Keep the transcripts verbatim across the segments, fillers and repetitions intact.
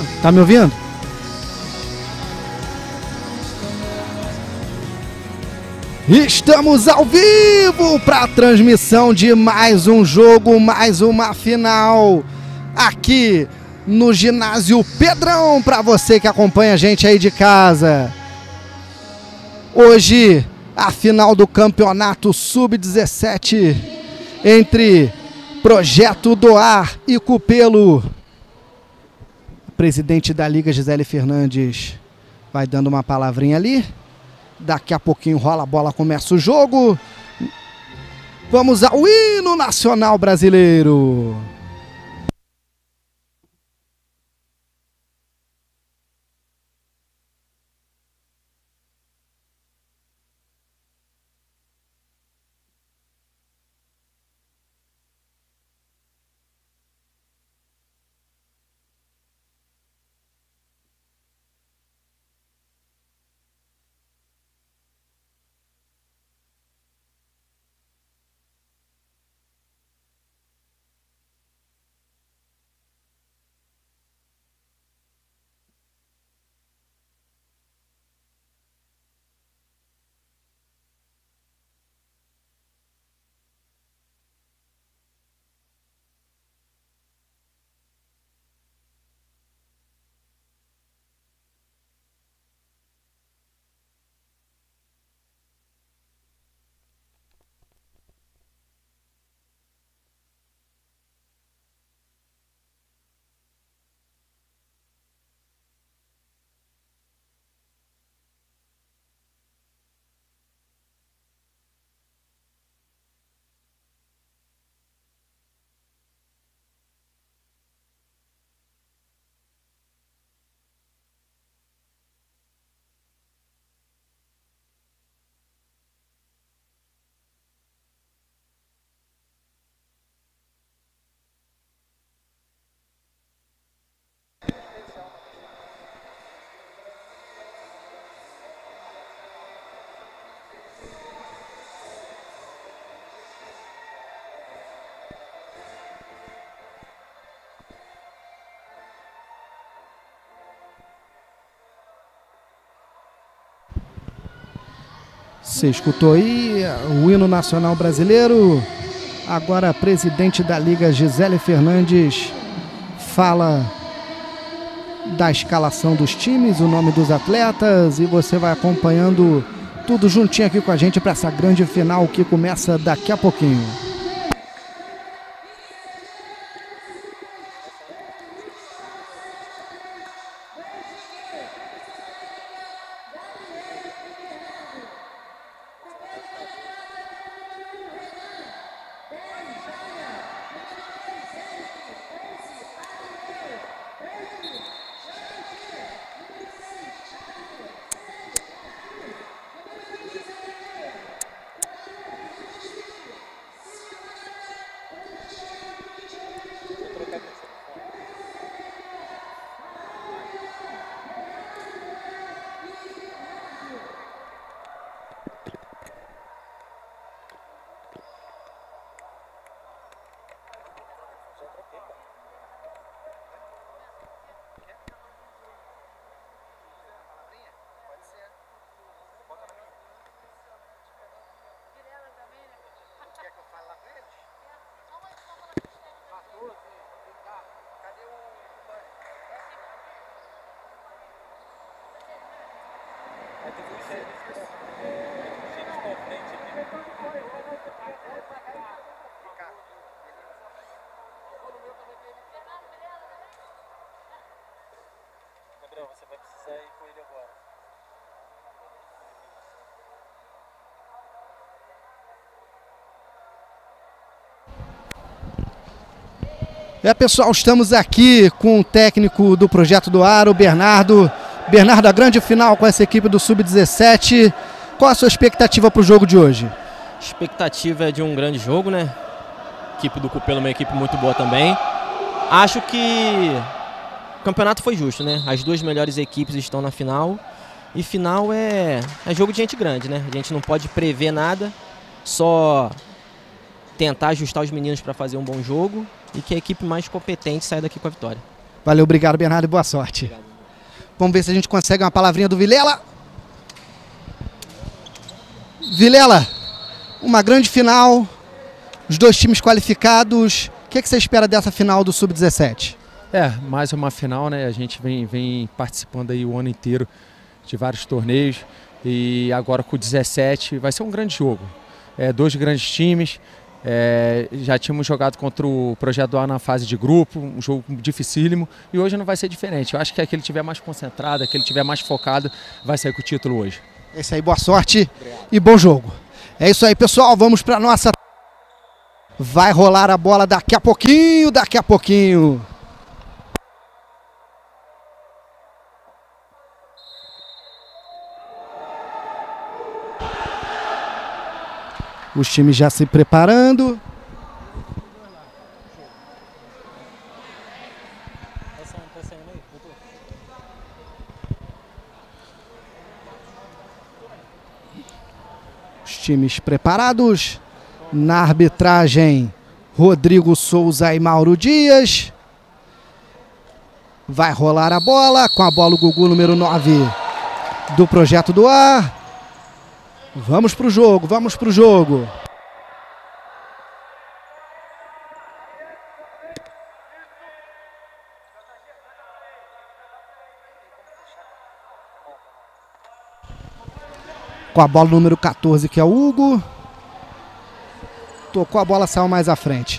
Tá me ouvindo? Estamos ao vivo para a transmissão de mais um jogo, mais uma final aqui no ginásio Pedrão, para você que acompanha a gente aí de casa. Hoje, a final do campeonato sub dezessete entre Projeto do Ar e Cupelo. A presidente da Liga, Gisele Fernandes, vai dando uma palavrinha ali. Daqui a pouquinho rola a bola, começa o jogo. Vamos ao hino nacional brasileiro. Você escutou aí o hino nacional brasileiro. Agora a presidente da Liga, Gisele Fernandes, fala da escalação dos times, o nome dos atletas, e você vai acompanhando tudo juntinho aqui com a gente para essa grande final que começa daqui a pouquinho. Gabriel, você vai precisar ir com ele agora. É, pessoal, estamos aqui com o técnico do Projeto do Ar, o Bernardo. Bernardo, a grande final com essa equipe do sub dezessete. Qual a sua expectativa para o jogo de hoje? Expectativa é de um grande jogo, né? A equipe do Cupelo é uma equipe muito boa também. Acho que o campeonato foi justo, né? As duas melhores equipes estão na final. E final é, é jogo de gente grande, né? A gente não pode prever nada, só tentar ajustar os meninos para fazer um bom jogo e que a equipe mais competente saia daqui com a vitória. Valeu, obrigado, Bernardo, e boa sorte. Obrigado. Vamos ver se a gente consegue uma palavrinha do Vilela. Vilela, uma grande final, os dois times qualificados. O que, é que você espera dessa final do sub dezessete? É, mais uma final, né? A gente vem, vem participando aí o ano inteiro de vários torneios e agora com o dezessete vai ser um grande jogo. É, dois grandes times, é, já tínhamos jogado contra o Projeto do Ar na fase de grupo, um jogo dificílimo e hoje não vai ser diferente. Eu acho que aquele que estiver mais concentrado, aquele que estiver mais focado vai sair com o título hoje. É isso aí, boa sorte. Obrigado. E bom jogo. É isso aí, pessoal, vamos para nossa... Vai rolar a bola daqui a pouquinho, daqui a pouquinho. Os times já se preparando. Os times preparados. Na arbitragem, Rodrigo Souza e Mauro Dias. Vai rolar a bola. Com a bola o Gugu, número nove do Projeto do Ar. Vamos pro jogo, vamos pro jogo. Com a bola número quatorze, que é o Hugo. Tocou a bola, saiu mais à frente.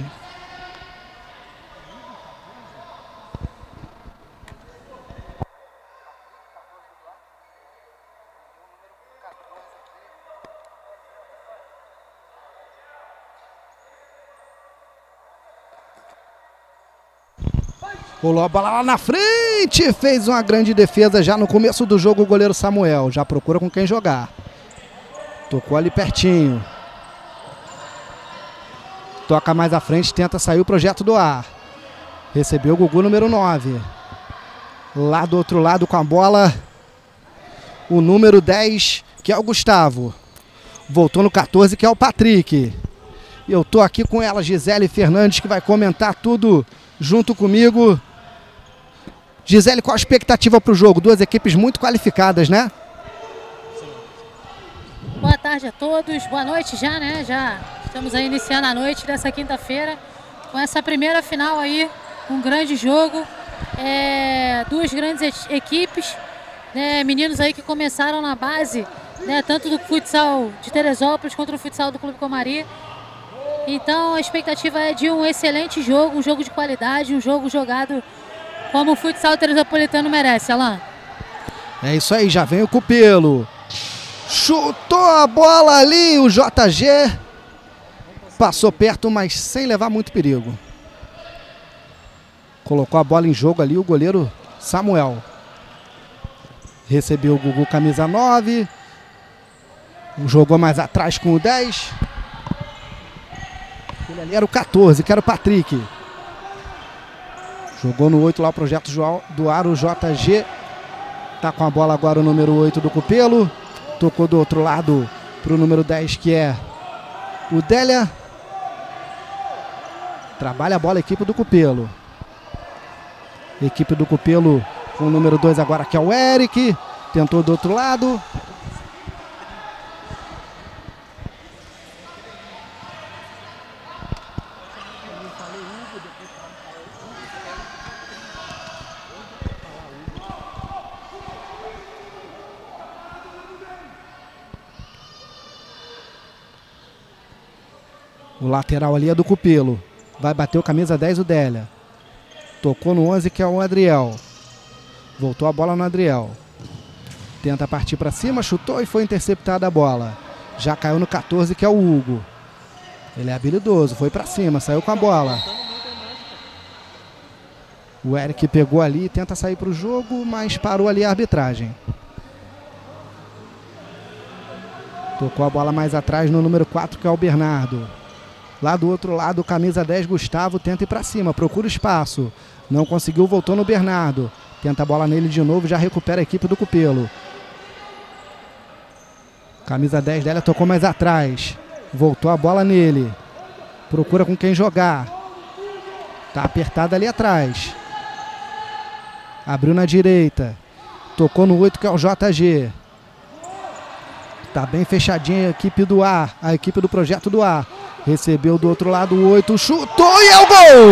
Rolou a bola lá na frente, fez uma grande defesa já no começo do jogo o goleiro Samuel. Já procura com quem jogar. Tocou ali pertinho. Toca mais à frente, tenta sair o Projeto do Ar. Recebeu o Gugu, número nove. Lá do outro lado com a bola, o número dez, que é o Gustavo. Voltou no quatorze, que é o Patrick. E eu tô aqui com ela, Gisele Fernandes, que vai comentar tudo junto comigo. Gisele, qual a expectativa para o jogo? Duas equipes muito qualificadas, né? Boa tarde a todos, boa noite já, né? Já estamos aí iniciando a noite dessa quinta-feira com essa primeira final aí, um grande jogo, é, duas grandes equipes, né? Meninos aí que começaram na base, né? Tanto do futsal de Teresópolis quanto do futsal do Clube Comari. Então a expectativa é de um excelente jogo, um jogo de qualidade, um jogo jogado como o futsal teresopolitano merece, Alan. É isso aí, já vem o Cupelo. Chutou a bola ali, o J G. Passou perto, mas sem levar muito perigo. Colocou a bola em jogo ali o goleiro Samuel. Recebeu o Gugu, camisa nove. Jogou mais atrás com o dez. Ele ali era o quatorze, que era o Patrick. Jogou no oito lá o Projeto do Ar, o J G. Tá com a bola agora o número oito do Cupelo. Tocou do outro lado para o número dez, que é o Délia. Trabalha a bola a equipe do Cupelo. Equipe do Cupelo com o número dois agora, que é o Eric. Tentou do outro lado. O lateral ali é do Cupelo. Vai bater o camisa dez, o Délia. Tocou no onze, que é o Adriel. Voltou a bola no Adriel. Tenta partir para cima, chutou e foi interceptada a bola. Já caiu no quatorze, que é o Hugo. Ele é habilidoso, foi para cima, saiu com a bola. O Eric pegou ali e tenta sair para o jogo, mas parou ali a arbitragem. Tocou a bola mais atrás no número quatro, que é o Bernardo. Lá do outro lado, camisa dez, Gustavo, tenta ir para cima, procura espaço. Não conseguiu, voltou no Bernardo. Tenta a bola nele de novo, já recupera a equipe do Cupelo. Camisa dez dela tocou mais atrás. Voltou a bola nele. Procura com quem jogar. Tá apertado ali atrás. Abriu na direita. Tocou no oito, que é o J G. Tá bem fechadinha a equipe do A. A equipe do Projeto do A. Recebeu do outro lado o oito. Chutou e é o gol!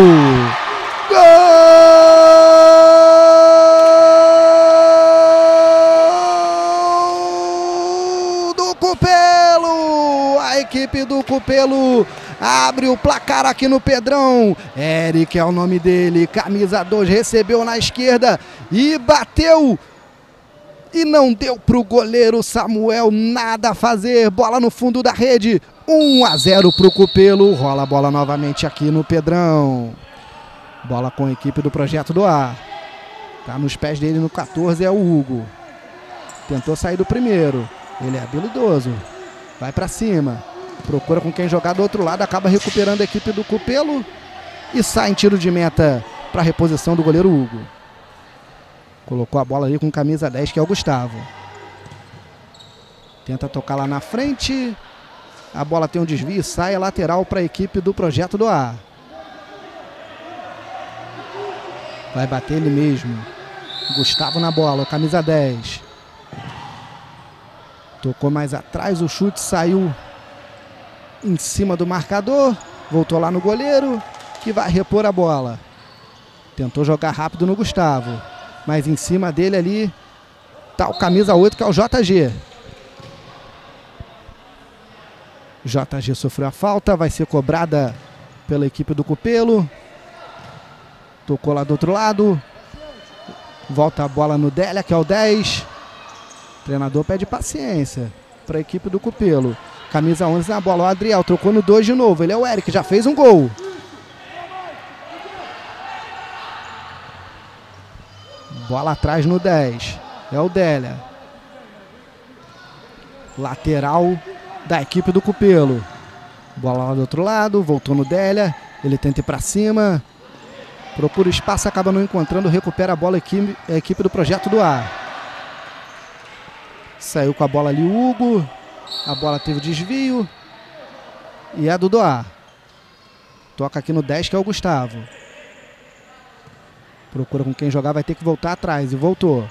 Gol do Cupelo! A equipe do Cupelo abre o placar aqui no Pedrão. Eric é o nome dele, camisa dois, recebeu na esquerda e bateu. E não deu para o goleiro Samuel nada a fazer. Bola no fundo da rede. um a zero para o Cupelo. Rola a bola novamente aqui no Pedrão. Bola com a equipe do Projeto do A. Tá nos pés dele no quatorze, é o Hugo. Tentou sair do primeiro. Ele é habilidoso. Vai para cima. Procura com quem jogar do outro lado. Acaba recuperando a equipe do Cupelo. E sai em tiro de meta para a reposição do goleiro Hugo. Colocou a bola ali com camisa dez, que é o Gustavo. Tenta tocar lá na frente. A bola tem um desvio e sai a lateral para a equipe do Projeto do A. Vai bater ele mesmo. Gustavo na bola, camisa dez. Tocou mais atrás, o chute saiu em cima do marcador. Voltou lá no goleiro, que vai repor a bola. Tentou jogar rápido no Gustavo. Mas em cima dele ali tá o camisa oito, que é o J G. J G sofreu a falta, vai ser cobrada pela equipe do Cupelo. Tocou lá do outro lado. Volta a bola no Délia, que é o dez. O treinador pede paciência para a equipe do Cupelo. Camisa onze na bola, o Adriel trocou no dois de novo. Ele é o Eric, já fez um gol. Bola atrás no dez. É o Délia. Lateral da equipe do Cupelo. Bola lá do outro lado. Voltou no Délia. Ele tenta ir para cima. Procura espaço, acaba não encontrando. Recupera a bola a equipe, a equipe do Projeto do A. Saiu com a bola ali o Hugo. A bola teve desvio. E é do Doá. Toca aqui no dez, que é o Gustavo. Procura com quem jogar, vai ter que voltar atrás. E voltou.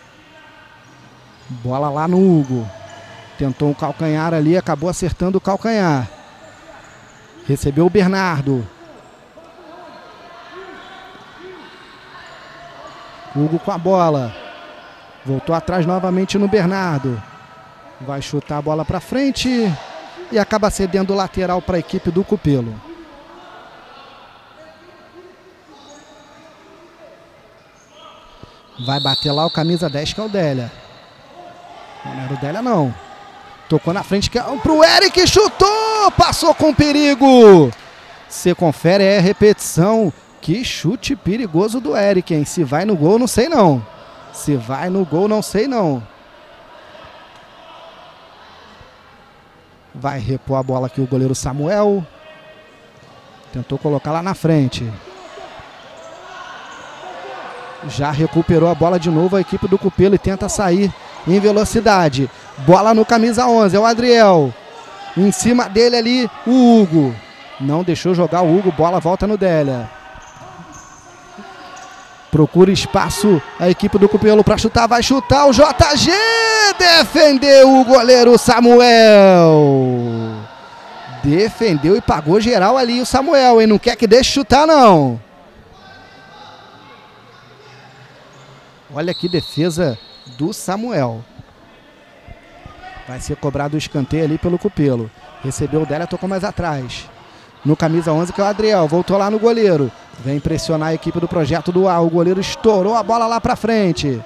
Bola lá no Hugo. Tentou um calcanhar ali, acabou acertando o calcanhar. Recebeu o Bernardo. Hugo com a bola. Voltou atrás novamente no Bernardo. Vai chutar a bola para frente. E acaba cedendo o lateral para a equipe do Cupelo. Vai bater lá o camisa dez, que é o Délia. Não era o Délia, não. Tocou na frente, que é pro Eric, chutou! Passou com perigo! Você confere, é repetição. Que chute perigoso do Eric, hein? Se vai no gol, não sei não. Se vai no gol, não sei não. Vai repor a bola aqui o goleiro Samuel. Tentou colocar lá na frente. Já recuperou a bola de novo a equipe do Cupelo e tenta sair em velocidade. Bola no camisa onze, é o Adriel. Em cima dele ali o Hugo. Não deixou jogar o Hugo, bola volta no Délia. Procura espaço a equipe do Cupelo para chutar, vai chutar o J G. Defendeu o goleiro Samuel. Defendeu e pagou geral ali o Samuel, hein? Não quer que deixe chutar, não. Olha que defesa do Samuel. Vai ser cobrado o escanteio ali pelo Cupelo. Recebeu o Délia, tocou mais atrás. No camisa onze, que é o Adriel. Voltou lá no goleiro. Vem pressionar a equipe do Projeto do A. O goleiro estourou a bola lá pra frente.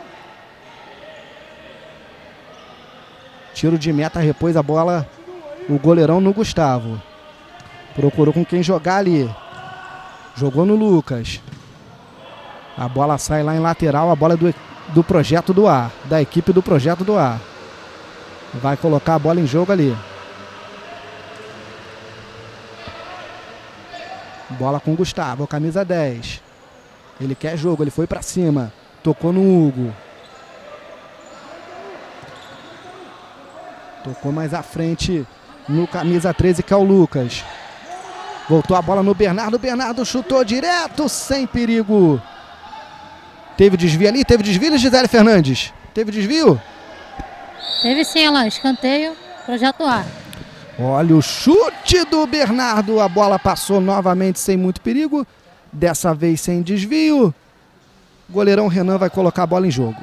Tiro de meta, repôs a bola o goleirão no Gustavo. Procurou com quem jogar ali. Jogou no Lucas. A bola sai lá em lateral. A bola é do, do Projeto do A. Da equipe do Projeto do A. Vai colocar a bola em jogo ali. Bola com o Gustavo, camisa dez. Ele quer jogo, ele foi pra cima. Tocou no Hugo. Tocou mais à frente no camisa treze, que é o Lucas. Voltou a bola no Bernardo. Bernardo chutou direto, sem perigo. Teve desvio ali, teve desvio, Gisele Fernandes. Teve desvio? Teve sim, Alan. Escanteio, Projeto A. Olha o chute do Bernardo. A bola passou novamente sem muito perigo. Dessa vez sem desvio. O goleirão Renan vai colocar a bola em jogo.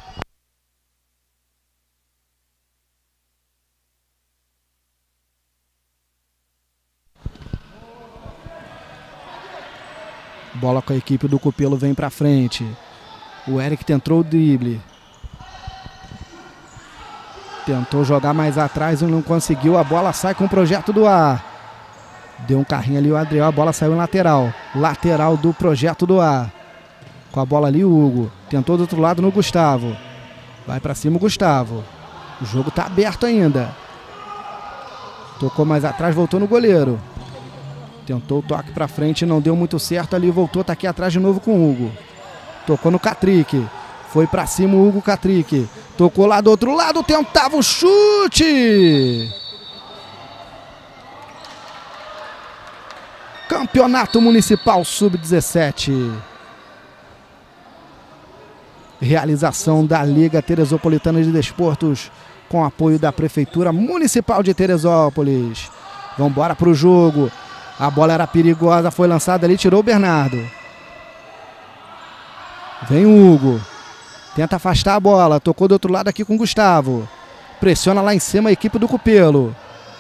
Bola com a equipe do Cupelo vem pra frente. O Eric tentou o drible. Tentou jogar mais atrás e não conseguiu. A bola sai com o Projeto do Ar. Deu um carrinho ali o Adriel. A bola saiu em lateral. Lateral do Projeto do Ar. Com a bola ali o Hugo. Tentou do outro lado no Gustavo. Vai pra cima o Gustavo. O jogo tá aberto ainda. Tocou mais atrás, voltou no goleiro. Tentou o toque pra frente, não deu muito certo ali, voltou, tá aqui atrás de novo com o Hugo. Tocou no Catrick. Foi pra cima o Hugo Catrick. Tocou lá do outro lado, tentava o chute. Campeonato Municipal sub dezessete. Realização da Liga Teresopolitana de Desportos com apoio da Prefeitura Municipal de Teresópolis. Vamos embora pro jogo. A bola era perigosa, foi lançada ali, tirou o Bernardo. Vem o Hugo. Tenta afastar a bola, tocou do outro lado aqui com o Gustavo. Pressiona lá em cima a equipe do Cupelo.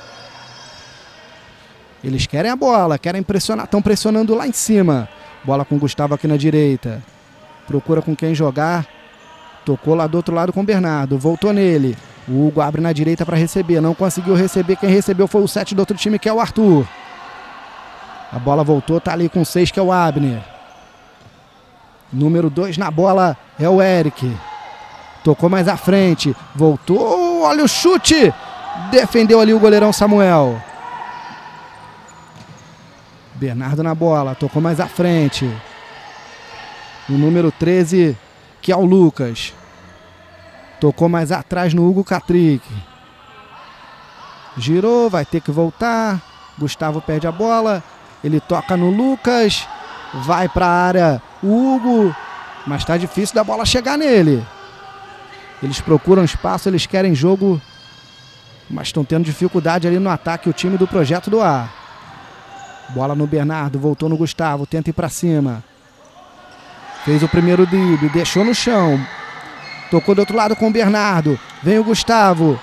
Eles querem a bola, querem pressionar, estão pressionando lá em cima. Bola com o Gustavo aqui na direita. Procura com quem jogar. Tocou lá do outro lado com o Bernardo, voltou nele. O Hugo abre na direita para receber, não conseguiu receber. Quem recebeu foi o sete do outro time, que é o Arthur. A bola voltou, tá ali com seis, que é o Abner. Número dois na bola é o Eric. Tocou mais à frente. Voltou, olha o chute. Defendeu ali o goleirão Samuel. Bernardo na bola, tocou mais à frente. O número treze, que é o Lucas. Tocou mais atrás no Hugo Catrick. Girou, vai ter que voltar. Gustavo perde a bola. Ele toca no Lucas, vai para a área o Hugo, mas está difícil da bola chegar nele. Eles procuram espaço, eles querem jogo, mas estão tendo dificuldade ali no ataque o time do Projeto do Ar. Bola no Bernardo, voltou no Gustavo, tenta ir para cima. Fez o primeiro drible, deixou no chão. Tocou do outro lado com o Bernardo, vem o Gustavo.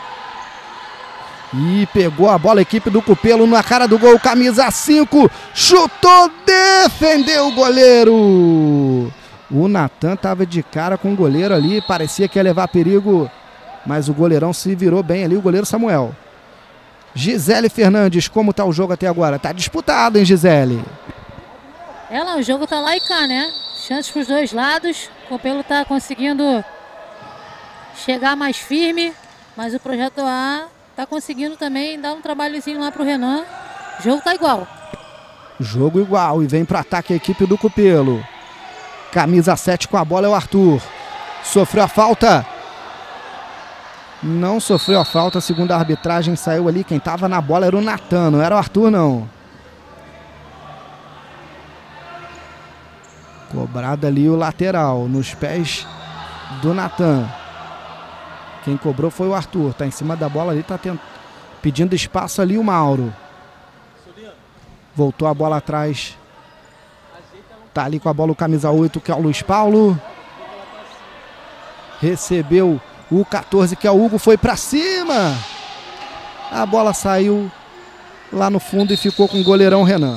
E pegou a bola, a equipe do Cupelo na cara do gol, camisa cinco, chutou, defendeu o goleiro. O Natan estava de cara com o goleiro ali, parecia que ia levar perigo, mas o goleirão se virou bem ali, o goleiro Samuel. Gisele Fernandes, como está o jogo até agora? Está disputado, hein, Gisele? Ela, o jogo tá lá e cá, né? Chances para os dois lados, o Cupelo está conseguindo chegar mais firme, mas o Projeto A tá conseguindo também dar um trabalhozinho lá pro Renan. O jogo tá igual. Jogo igual e vem pro ataque a equipe do Cupelo. Camisa sete com a bola é o Arthur. Sofreu a falta. Não sofreu a falta, segundo a arbitragem, saiu ali. Quem tava na bola era o Natan, não era o Arthur não. Cobrado ali o lateral, nos pés do Natan. Quem cobrou foi o Arthur, tá em cima da bola ali, tá tent... pedindo espaço ali o Mauro. Voltou a bola atrás. Tá ali com a bola o camisa oito, que é o Luiz Paulo. Recebeu o quatorze, que é o Hugo, foi pra cima. A bola saiu lá no fundo e ficou com o goleirão Renan.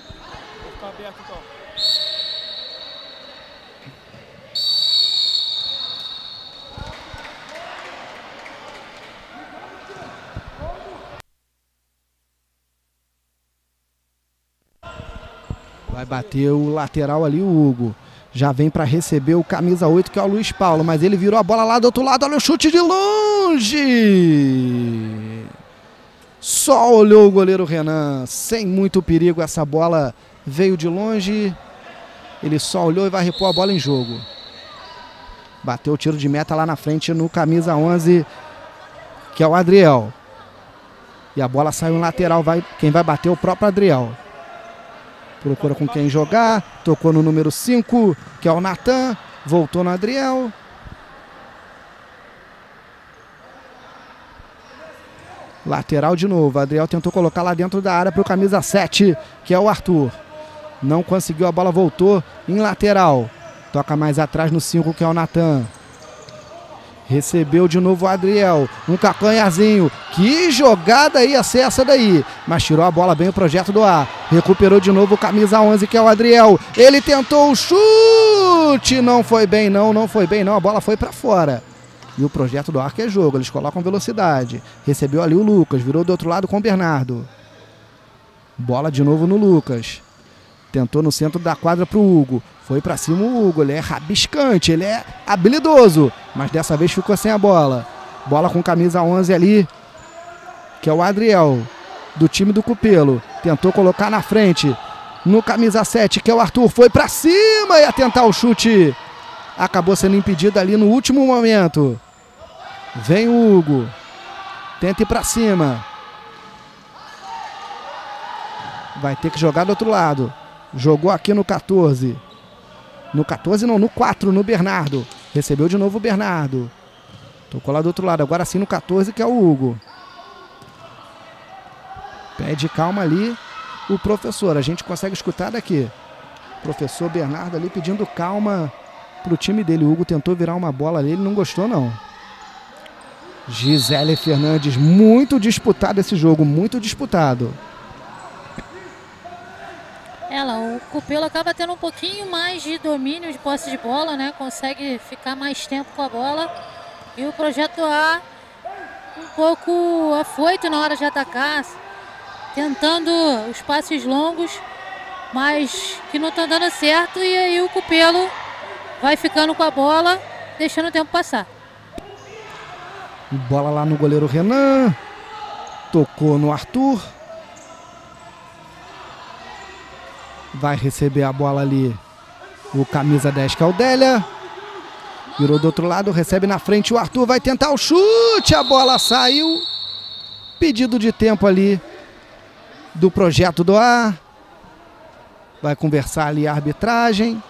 Vai bater o lateral ali, o Hugo. Já vem para receber o camisa oito, que é o Luiz Paulo. Mas ele virou a bola lá do outro lado. Olha o chute de longe. Só olhou o goleiro Renan. Sem muito perigo, essa bola veio de longe. Ele só olhou e vai repor a bola em jogo. Bateu o tiro de meta lá na frente no camisa onze, que é o Adriel. E a bola saiu em lateral. Vai, quem vai bater é o próprio Adriel. Procura com quem jogar, tocou no número cinco, que é o Natan. Voltou no Adriel. Lateral de novo. Adriel tentou colocar lá dentro da área para o camisa sete, que é o Arthur. Não conseguiu, a bola voltou em lateral. Toca mais atrás no cinco, que é o Natan. Recebeu de novo o Adriel. Um cacanhazinho. Que jogada ia ser essa daí. Mas tirou a bola bem o Projeto do Ar. Recuperou de novo o camisa onze, que é o Adriel. Ele tentou o chute. Não foi bem não, não foi bem não. A bola foi para fora. E o Projeto do Ar que é jogo. Eles colocam velocidade. Recebeu ali o Lucas. Virou do outro lado com o Bernardo. Bola de novo no Lucas. Tentou no centro da quadra para o Hugo. Foi para cima o Hugo. Ele é rabiscante. Ele é habilidoso. Mas dessa vez ficou sem a bola. Bola com camisa onze ali, que é o Adriel, do time do Cupelo. Tentou colocar na frente. No camisa sete, que é o Arthur. Foi para cima. Ia tentar o chute. Acabou sendo impedido ali no último momento. Vem o Hugo. Tenta ir para cima. Vai ter que jogar do outro lado. Jogou aqui no quatorze. No quatorze não, no quatro, no Bernardo. Recebeu de novo o Bernardo. Tocou lá do outro lado. Agora sim no quatorze, que é o Hugo. Pede calma ali o professor. A gente consegue escutar daqui. Professor Bernardo ali pedindo calma pro time dele. O Hugo tentou virar uma bola ali. Ele não gostou não. Gisele Fernandes. Muito disputado esse jogo. Muito disputado. Ela, o Cupelo acaba tendo um pouquinho mais de domínio de posse de bola, né? Consegue ficar mais tempo com a bola. E o Projeto do Ar um pouco afoito na hora de atacar, tentando os passes longos, mas que não estão dando certo. E aí o Cupelo vai ficando com a bola, deixando o tempo passar. Bola lá no goleiro Renan. Tocou no Arthur. Vai receber a bola ali o camisa dez, que é o Délia. Virou do outro lado, recebe na frente o Arthur. Vai tentar o chute, a bola saiu. Pedido de tempo ali do Projeto do Ar. Vai conversar ali a arbitragem.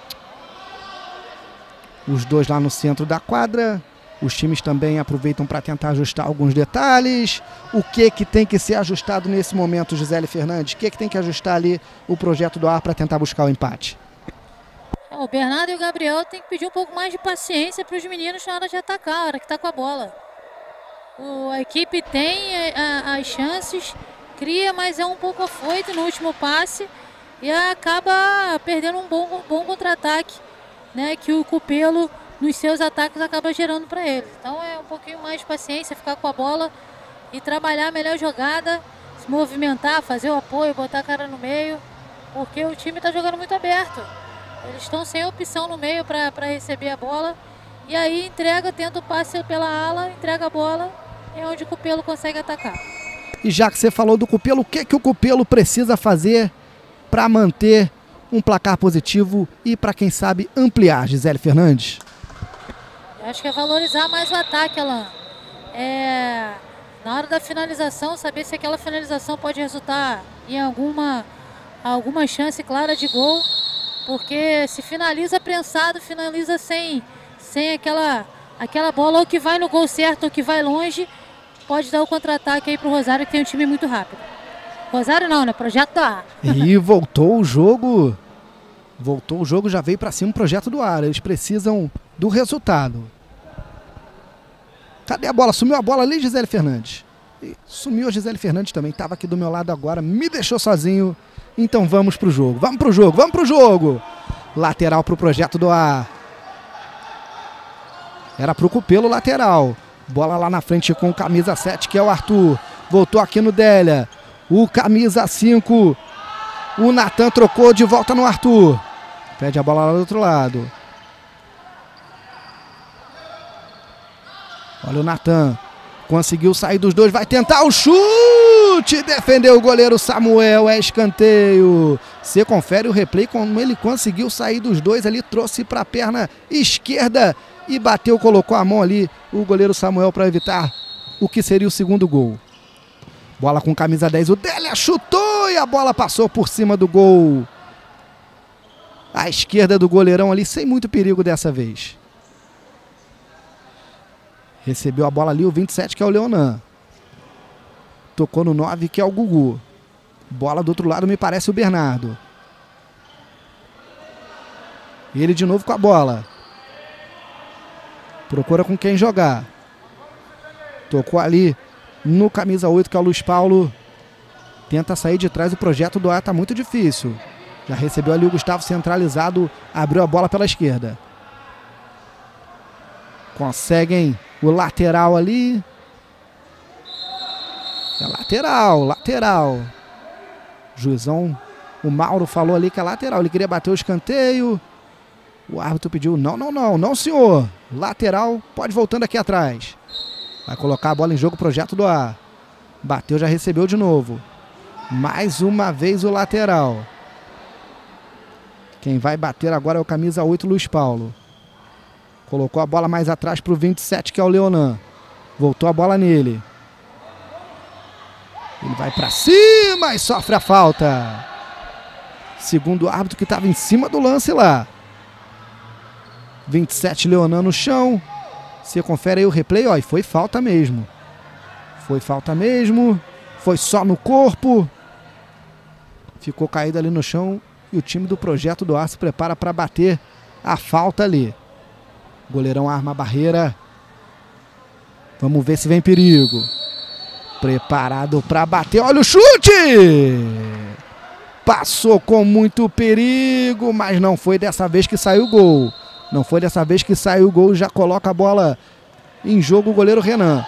Os dois lá no centro da quadra. Os times também aproveitam para tentar ajustar alguns detalhes. O que que tem que ser ajustado nesse momento, Gisele Fernandes? O que que tem que ajustar ali o Projeto do Ar para tentar buscar o empate? O Bernardo e o Gabriel tem que pedir um pouco mais de paciência para os meninos na hora de atacar, na hora que está com a bola. O, a equipe tem a, a, as chances, cria, mas é um pouco afoito no último passe e acaba perdendo um bom, bom contra-ataque, né, que o Cupelo nos seus ataques acaba gerando para ele. Então é um pouquinho mais de paciência, ficar com a bola e trabalhar a melhor jogada, se movimentar, fazer o apoio, botar a cara no meio, porque o time está jogando muito aberto. Eles estão sem opção no meio para receber a bola. E aí entrega, tenta o passe pela ala, entrega a bola, é onde o Cupelo consegue atacar. E já que você falou do Cupelo, o que, que o Cupelo precisa fazer para manter um placar positivo e para, quem sabe, ampliar, Gisele Fernandes? Eu acho que é valorizar mais o ataque, Alan. É, na hora da finalização, saber se aquela finalização pode resultar em alguma, alguma chance clara de gol. Porque se finaliza prensado, finaliza sem, sem aquela, aquela bola ou que vai no gol certo ou que vai longe, pode dar o contra-ataque aí pro Rosário, que tem um time muito rápido. Rosário não, né? Projeto do Ar. E voltou o jogo. Voltou o jogo, já veio para cima o Projeto do Ar. Eles precisam do resultado. Cadê a bola? Sumiu a bola ali, Gisele Fernandes. E sumiu a Gisele Fernandes também. Estava aqui do meu lado agora, me deixou sozinho. Então vamos pro jogo, vamos pro jogo, vamos pro jogo. Lateral pro Projeto do Ar. Era pro Cupelo lateral. Bola lá na frente com o camisa sete, que é o Arthur. Voltou aqui no Délia. O camisa cinco. O Natan trocou de volta no Arthur. Pede a bola lá do outro lado. Olha o Natan. Conseguiu sair dos dois, vai tentar o chute, defendeu o goleiro Samuel, é escanteio. Você confere o replay, como ele conseguiu sair dos dois ali, trouxe para a perna esquerda e bateu, colocou a mão ali, o goleiro Samuel, para evitar o que seria o segundo gol. Bola com camisa dez, o Délia chutou e a bola passou por cima do gol. à esquerda do goleirão ali, sem muito perigo dessa vez. Recebeu a bola ali o vinte e sete, que é o Leonan. Tocou no nove, que é o Gugu. Bola do outro lado, me parece o Bernardo. Ele de novo com a bola. Procura com quem jogar. Tocou ali no camisa oito, que é o Luiz Paulo. Tenta sair de trás, o projeto do ar tá muito difícil. Já recebeu ali o Gustavo centralizado, abriu a bola pela esquerda. Conseguem o lateral ali. É lateral, lateral. Juizão, o Mauro falou ali que é lateral. Ele queria bater o escanteio. O árbitro pediu, não, não, não, não senhor. Lateral, pode voltando aqui atrás. Vai colocar a bola em jogo, projeto do ar. Bateu, já recebeu de novo. Mais uma vez o lateral. Quem vai bater agora é o camisa oito, Luiz Paulo. Colocou a bola mais atrás para o vinte e sete, que é o Leonan. Voltou a bola nele. Ele vai para cima e sofre a falta. Segundo o árbitro que estava em cima do lance lá. vinte e sete, Leonan no chão. Você confere aí o replay, ó, e foi falta mesmo. Foi falta mesmo. Foi só no corpo. Ficou caído ali no chão. E o time do projeto do ar se prepara para bater a falta ali. Goleirão arma a barreira. Vamos ver se vem perigo. Preparado para bater. Olha o chute! Passou com muito perigo, mas não foi dessa vez que saiu o gol. Não foi dessa vez que saiu o gol. Já coloca a bola em jogo o goleiro Renan.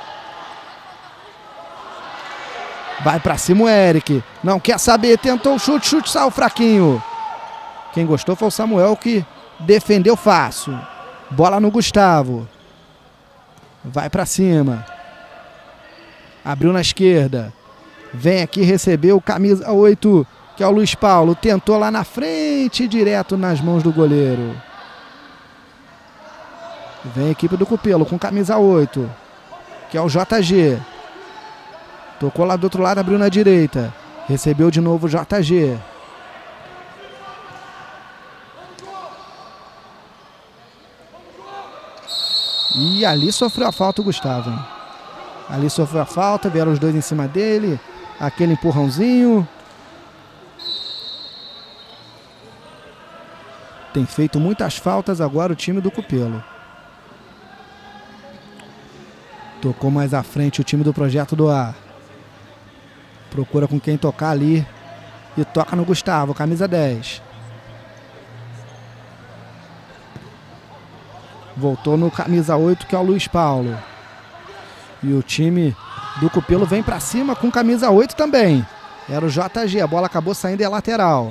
Vai para cima o Eric. Não quer saber. Tentou o chute. Chute saiu fraquinho. Quem gostou foi o Samuel, que defendeu fácil. Bola no Gustavo. Vai para cima. Abriu na esquerda. Vem aqui receber o camisa oito, que é o Luiz Paulo. Tentou lá na frente, direto nas mãos do goleiro. Vem a equipe do Cupelo com camisa oito, que é o J G. Tocou lá do outro lado, abriu na direita. Recebeu de novo o J G. E ali sofreu a falta o Gustavo, hein? Ali sofreu a falta, vieram os dois em cima dele. Aquele empurrãozinho. Tem feito muitas faltas agora o time do Cupelo. Tocou mais à frente o time do projeto do ar. Procura com quem tocar ali. E toca no Gustavo, camisa dez. Voltou no camisa oito, que é o Luiz Paulo. E o time do Cupelo vem para cima com camisa oito também. Era o J G, a bola acabou saindo e é lateral.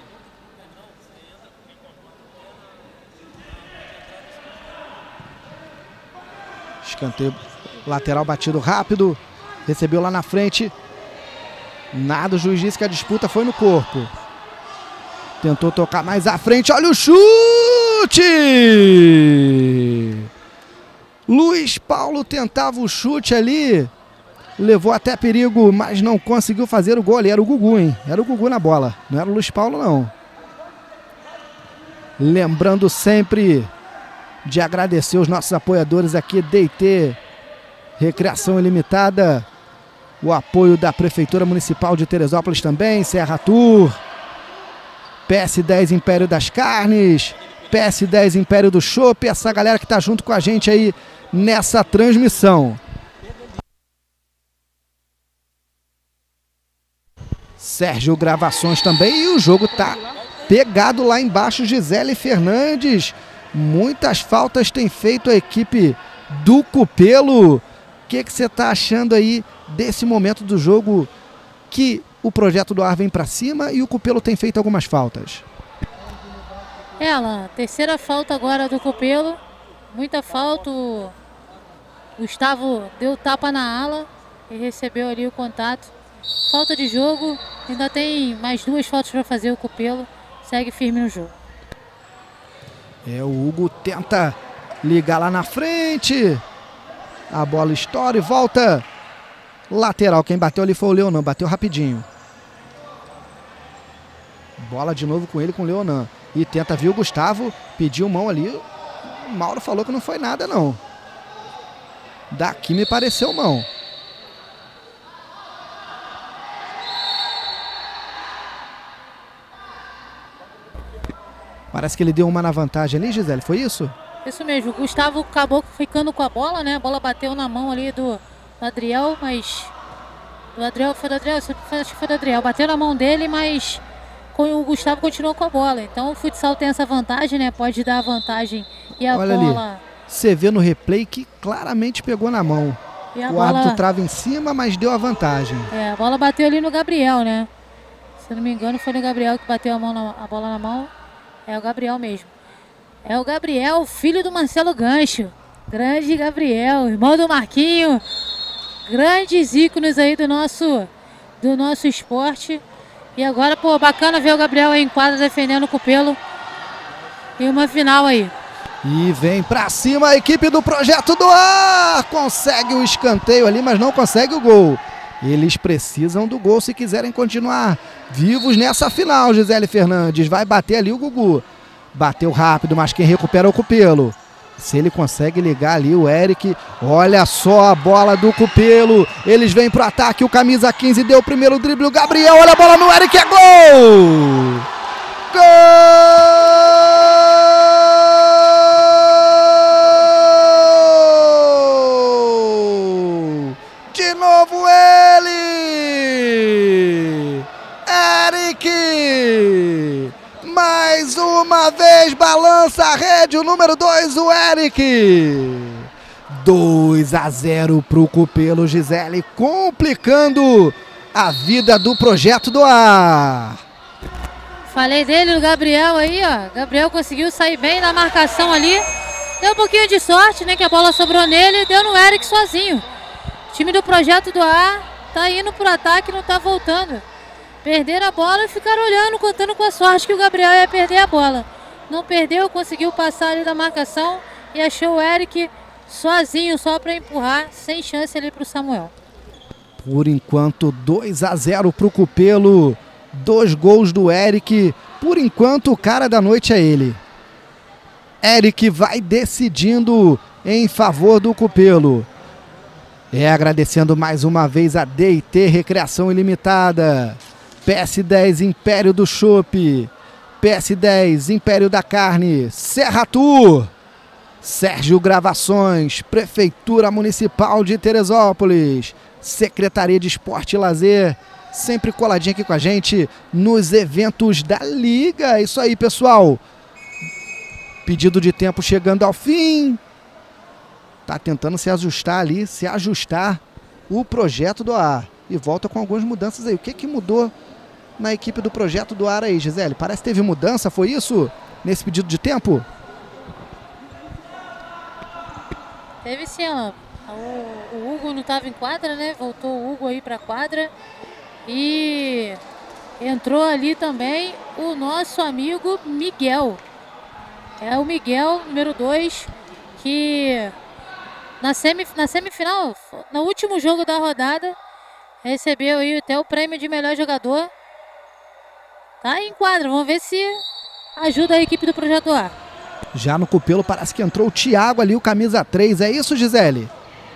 Escanteio, lateral batido rápido. Recebeu lá na frente. Nada, o juiz disse que a disputa foi no corpo. Tentou tocar mais à frente, olha o chute! Luiz Paulo tentava o chute ali. Levou até perigo, mas não conseguiu fazer o gol ali. Era o Gugu, hein? Era o Gugu na bola. Não era o Luiz Paulo, não. Lembrando sempre de agradecer os nossos apoiadores aqui, D e T Recreação Ilimitada. O apoio da Prefeitura Municipal de Teresópolis também, Serra Tour. P S dez Império das Carnes. P S dez Império do Chopp. Essa galera que tá junto com a gente aí nessa transmissão. Sérgio Gravações também. E o jogo tá pegado lá embaixo. Gisele Fernandes. Muitas faltas tem feito a equipe do Cupelo. O que que você tá achando aí desse momento do jogo, que o projeto do ar vem para cima e o Cupelo tem feito algumas faltas? É, Alan, terceira falta agora do Cupelo. Muita falta. O Gustavo deu tapa na ala e recebeu ali o contato. Falta de jogo. Ainda tem mais duas faltas para fazer o Cupelo. Segue firme no jogo. É, o Hugo tenta ligar lá na frente. A bola estoura e volta. Lateral. Quem bateu ali foi o Leonan. Bateu rapidinho. Bola de novo com ele, com o Leonan. E tenta, viu, o Gustavo pediu mão ali. O Mauro falou que não foi nada, não. Daqui me pareceu mão. Parece que ele deu uma na vantagem ali, Gisele, foi isso? Isso mesmo, o Gustavo acabou ficando com a bola, né? A bola bateu na mão ali do, do Adriel, mas... Do Adriel, foi do Adriel? Acho que foi do Adriel. Bateu na mão dele, mas o Gustavo continuou com a bola. Então o futsal tem essa vantagem, né? Pode dar a vantagem e a Olha bola... ali, você vê no replay que claramente pegou na mão. E a o bola... árbitro trava em cima, mas deu a vantagem. É, a bola bateu ali no Gabriel, né? Se eu não me engano, foi no Gabriel que bateu a, mão na, a bola na mão. É o Gabriel mesmo. É o Gabriel, filho do Marcelo Gancho. Grande Gabriel, irmão do Marquinho. Grandes ícones aí do nosso, do nosso esporte. E agora, pô, bacana ver o Gabriel aí em quadra defendendo o Cupelo. E uma final aí. E vem pra cima a equipe do Projeto do Ar. Consegue o escanteio ali, mas não consegue o gol. Eles precisam do gol se quiserem continuar vivos nessa final, Gisele Fernandes. Vai bater ali o Gugu. Bateu rápido, mas quem recupera é o Cupelo. Se ele consegue ligar ali o Eric. Olha só a bola do Cupelo. Eles vêm pro ataque, o camisa quinze deu o primeiro drible. O Gabriel, olha a bola no Eric, é gol! Gol! De novo ele! Eric! Mais uma vez balança a rede, o número dois, o Eric. dois a zero para o Cupelo, Gisele, complicando a vida do Projeto do Ar. Falei dele, o Gabriel aí, ó. Gabriel conseguiu sair bem na marcação ali. Deu um pouquinho de sorte, né, que a bola sobrou nele e deu no Eric sozinho. O time do Projeto do Ar tá indo pro ataque e não tá voltando. Perderam a bola e ficaram olhando, contando com a sorte que o Gabriel ia perder a bola. Não perdeu, conseguiu passar ali da marcação e achou o Eric sozinho, só para empurrar, sem chance ali para o Samuel. Por enquanto, dois a zero para o Cupelo. Dois gols do Eric. Por enquanto, o cara da noite é ele. Eric vai decidindo em favor do Cupelo. É, agradecendo mais uma vez a D e T Recreação Ilimitada. P S dez Império do Chopp, P S dez Império da Carne, Serra Tour, Sérgio Gravações, Prefeitura Municipal de Teresópolis, Secretaria de Esporte e Lazer, sempre coladinha aqui com a gente nos eventos da Liga. Isso aí, pessoal. Pedido de tempo chegando ao fim. Tá tentando se ajustar ali, se ajustar o Projeto do Ar. E volta com algumas mudanças aí. O que que mudou na equipe do Projeto do Ar aí, Gisele? Parece que teve mudança, foi isso? Nesse pedido de tempo? Teve sim, ó. O, o Hugo não estava em quadra, né? Voltou o Hugo aí para quadra. E entrou ali também o nosso amigo Miguel. É o Miguel, número dois, que na, semif na semifinal, no último jogo da rodada, recebeu aí até o prêmio de melhor jogador. Tá em quadra, vamos ver se ajuda a equipe do Projeto A. Já no Cupelo parece que entrou o Thiago ali, o camisa três, é isso, Gisele?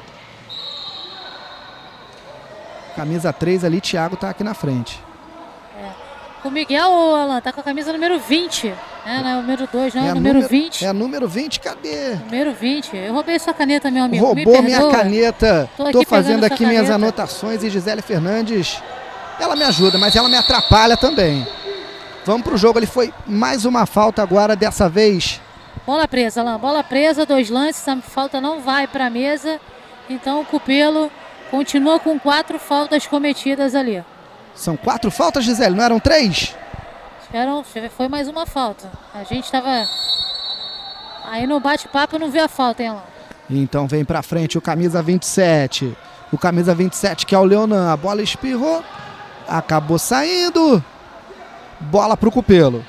Camisa três ali, Thiago tá aqui na frente. É. O Miguel, Alan, tá com a camisa número vinte, né? Não é o número dois, não, é o número, número vinte. É número vinte, cadê? Número vinte, eu roubei sua caneta, meu amigo. Roubou minha caneta. Tô, Tô fazendo aqui caneta. minhas anotações e Gisele Fernandes, ela me ajuda, mas ela me atrapalha também. Vamos pro jogo, ele foi mais uma falta agora, dessa vez. Bola presa, Alain, bola presa, dois lances, a falta não vai pra mesa. Então o Cupelo continua com quatro faltas cometidas ali. São quatro faltas, Gisele, não eram três? Eram, foi mais uma falta. A gente tava aí no bate-papo e não viu a falta, hein, Alain? Então vem pra frente o camisa vinte e sete. O camisa vinte e sete que é o Leonan, a bola espirrou, acabou saindo. Bola pro Cupelo.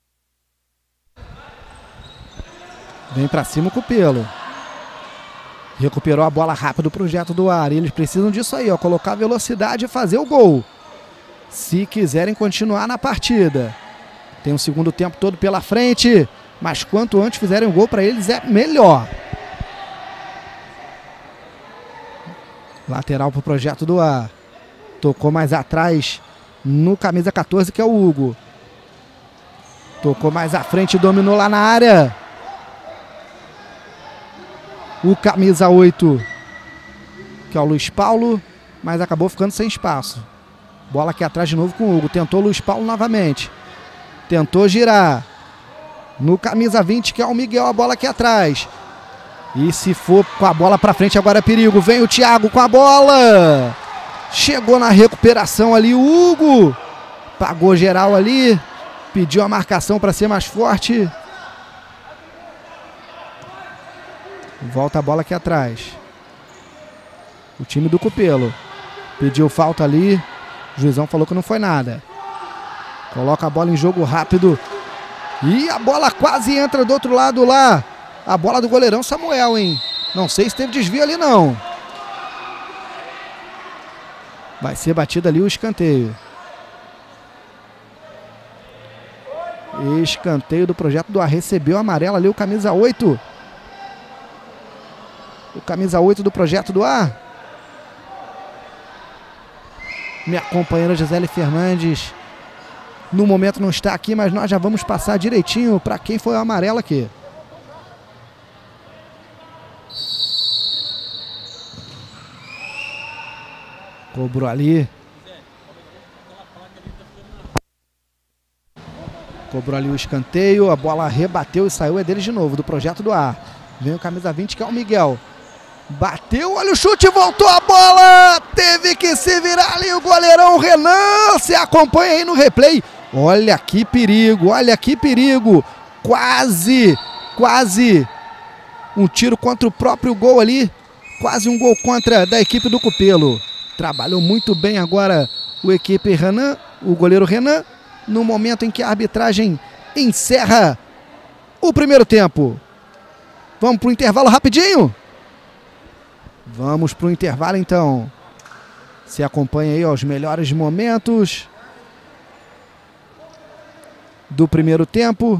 Vem pra cima o Cupelo. Recuperou a bola rápido o Projeto do Ar. E eles precisam disso aí, ó, colocar velocidade e fazer o gol, se quiserem continuar na partida. Tem um segundo tempo todo pela frente, mas quanto antes fizerem o gol para eles é melhor. Lateral para o Projeto do Ar. Tocou mais atrás no camisa quatorze, que é o Hugo. Tocou mais à frente, dominou lá na área. O camisa oito, que é o Luiz Paulo, mas acabou ficando sem espaço. Bola aqui atrás de novo com o Hugo. Tentou o Luiz Paulo novamente. Tentou girar. No camisa vinte, que é o Miguel, a bola aqui atrás. E se for com a bola para frente, agora é perigo. Vem o Thiago com a bola. Chegou na recuperação ali o Hugo. Pagou geral ali. Pediu a marcação para ser mais forte. Volta a bola aqui atrás. O time do Cupelo. Pediu falta ali. O juizão falou que não foi nada. Coloca a bola em jogo rápido. E a bola quase entra do outro lado lá. A bola do goleirão Samuel, hein? Não sei se teve desvio ali, não. Vai ser batida ali o escanteio. Escanteio do Projeto do Ar. Recebeu amarelo ali o camisa oito. O camisa oito do Projeto do Ar. Minha companheira Gisele Fernandes no momento não está aqui, mas nós já vamos passar direitinho para quem foi o amarelo aqui. Cobrou ali. Cobrou ali o escanteio. A bola rebateu e saiu. É deles de novo, do Projeto do Ar. Vem o camisa vinte, que é o Miguel. Bateu, olha o chute, voltou a bola. Teve que se virar ali o goleirão Renan. Você acompanha aí no replay. Olha que perigo, olha que perigo. Quase, quase um tiro contra o próprio gol ali. Quase um gol contra da equipe do Cupelo. Trabalhou muito bem agora o equipe Renan, o goleiro Renan, no momento em que a arbitragem encerra o primeiro tempo. Vamos para o intervalo rapidinho? Vamos para o intervalo então. Se acompanha aí ó, os melhores momentos do primeiro tempo.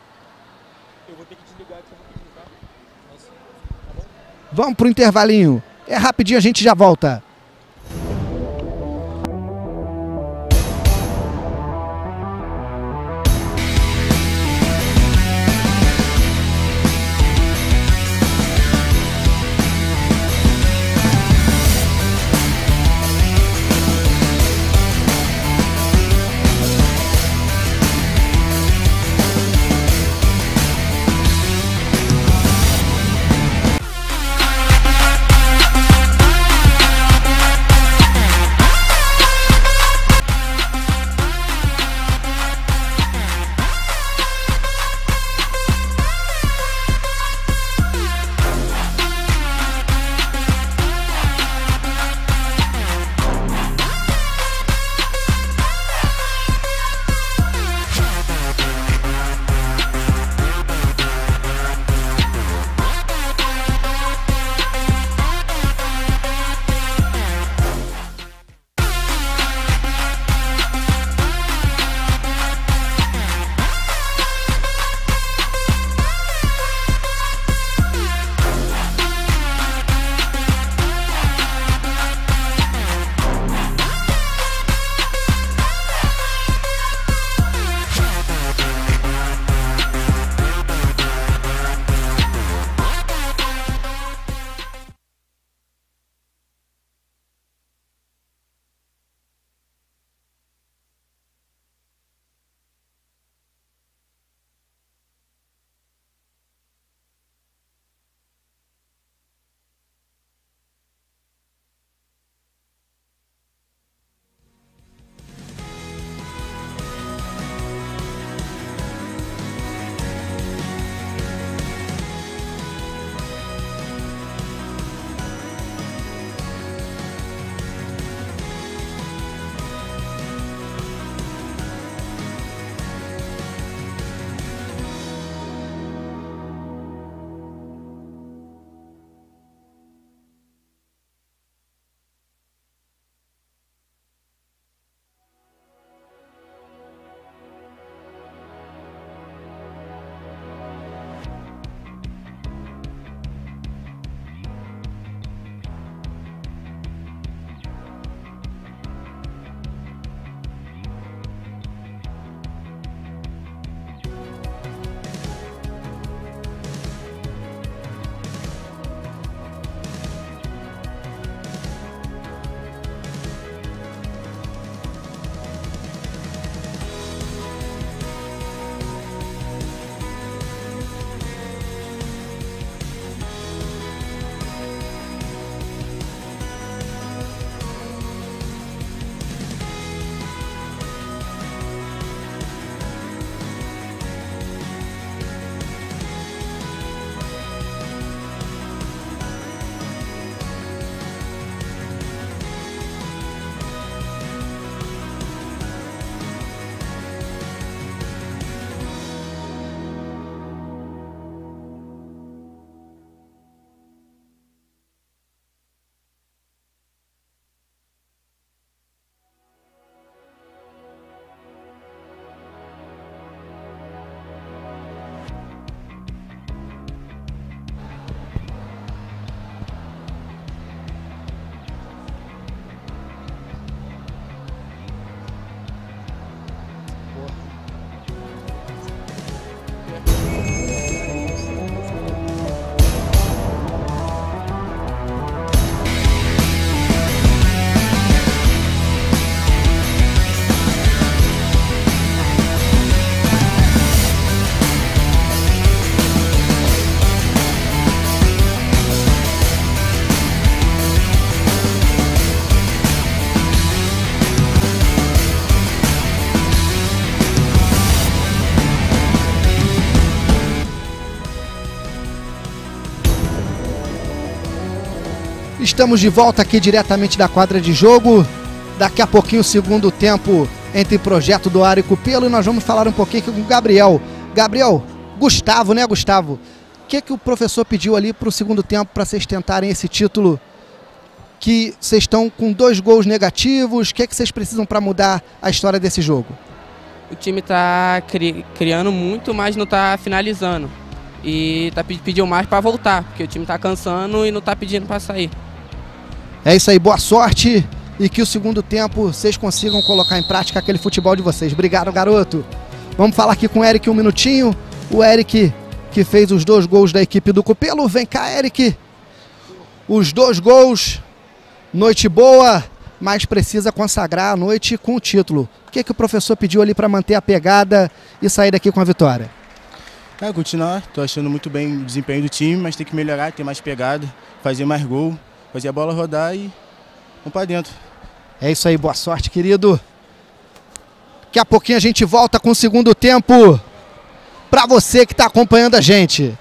Vamos para o intervalinho. É rapidinho, a gente já volta. Estamos de volta aqui diretamente da quadra de jogo. Daqui a pouquinho o segundo tempo entre Projeto do Ar e Cupelo. E nós vamos falar um pouquinho com o Gabriel. Gabriel, Gustavo, né, Gustavo? O que, que o professor pediu ali para o segundo tempo para vocês tentarem esse título? Que vocês estão com dois gols negativos. O que, que vocês precisam para mudar a história desse jogo? O time está cri criando muito, mas não está finalizando. E tá, pediu mais para voltar, porque o time está cansando e não está pedindo para sair. É isso aí, boa sorte e que o segundo tempo vocês consigam colocar em prática aquele futebol de vocês. Obrigado, garoto. Vamos falar aqui com o Eric um minutinho. O Eric que fez os dois gols da equipe do Cupelo. Vem cá, Eric. Os dois gols. Noite boa, mas precisa consagrar a noite com o título. O que, que o professor pediu ali para manter a pegada e sair daqui com a vitória? É, continuar. Tô achando muito bem o desempenho do time, mas tem que melhorar, ter mais pegada, fazer mais gol, fazer a bola rodar e vamos para dentro. É isso aí, boa sorte, querido. Daqui a pouquinho a gente volta com o segundo tempo para você que está acompanhando a gente.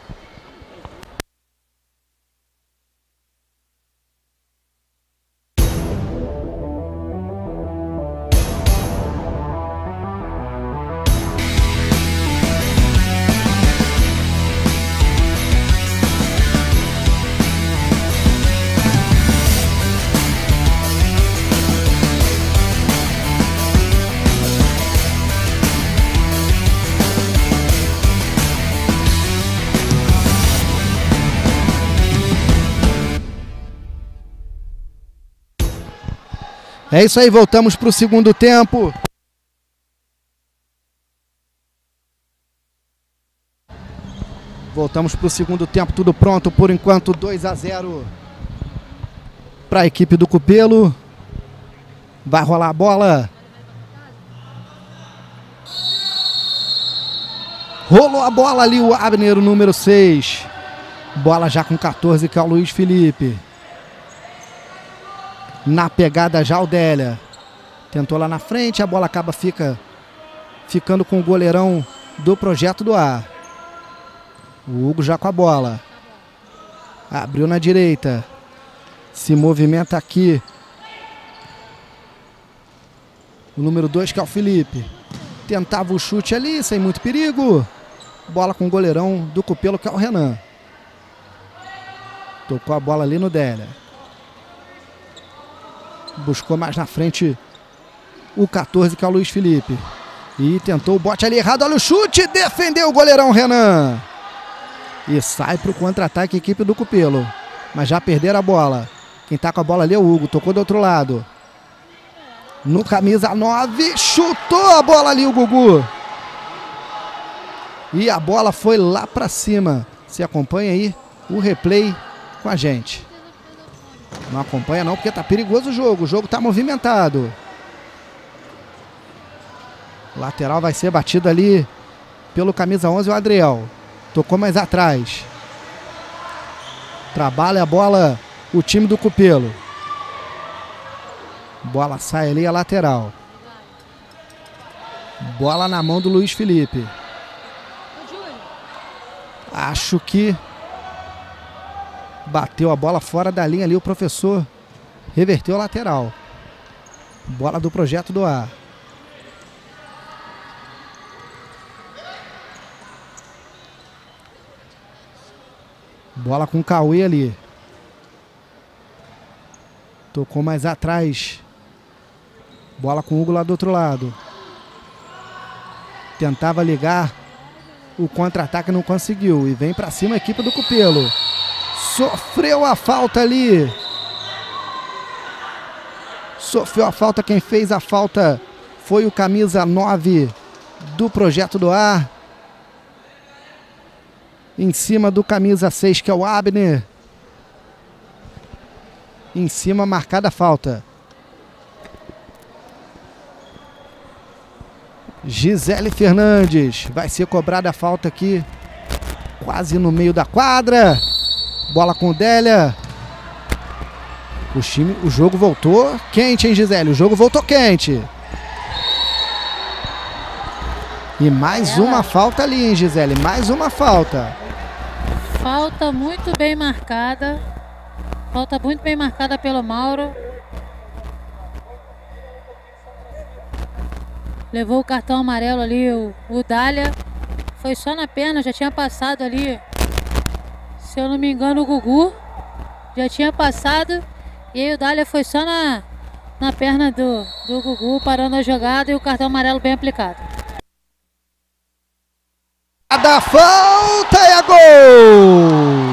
É isso aí, voltamos para o segundo tempo. Voltamos para o segundo tempo, tudo pronto por enquanto, dois a zero para a equipe do Cupelo. Vai rolar a bola. Rolou a bola ali o Abner, o número seis. Bola já com quatorze, que é o Luiz Felipe. Na pegada já o Délia. Tentou lá na frente, a bola acaba fica, ficando com o goleirão do Projeto do Ar. O Hugo já com a bola. Abriu na direita. Se movimenta aqui. O número dois, que é o Felipe. Tentava o chute ali, sem muito perigo. Bola com o goleirão do Cupelo, que é o Renan. Tocou a bola ali no Délia. Buscou mais na frente o quatorze, que é o Luiz Felipe. E tentou o bote ali errado. Olha o chute. Defendeu o goleirão Renan. E sai para o contra-ataque a equipe do Cupelo. Mas já perderam a bola. Quem está com a bola ali é o Hugo. Tocou do outro lado. No camisa nove. Chutou a bola ali o Gugu. E a bola foi lá para cima. Você acompanha aí o replay com a gente. Não acompanha não, porque tá perigoso o jogo. O jogo tá movimentado. Lateral vai ser batido ali pelo camisa onze, o Adriel. Tocou mais atrás. Trabalha a bola o time do Cupelo. Bola sai ali, a lateral. Bola na mão do Luiz Felipe. Acho que bateu a bola fora da linha ali, o professor reverteu a lateral. Bola do Projeto do Ar. Bola com o Cauê ali. Tocou mais atrás. Bola com o Hugo lá do outro lado. Tentava ligar o contra-ataque, não conseguiu. E vem pra cima a equipe do Cupelo. Sofreu a falta ali. Sofreu a falta. Quem fez a falta foi o camisa nove do Projeto do Ar. Em cima do camisa seis, que é o Abner. Em cima, marcada a falta. Gisele Fernandes. Vai ser cobrada a falta aqui. Quase no meio da quadra. Bola com o Délia. O time, o jogo voltou quente, hein, Gisele? O jogo voltou quente. E mais uma falta ali, hein, Gisele? Mais uma falta. Falta muito bem marcada. Falta muito bem marcada pelo Mauro. Levou o cartão amarelo ali, o, o Dália. Foi só na perna, já tinha passado ali. Se eu não me engano, o Gugu já tinha passado. E aí o Dália foi só na, na perna do, do Gugu, parando a jogada e o cartão amarelo bem aplicado. A da falta é gol!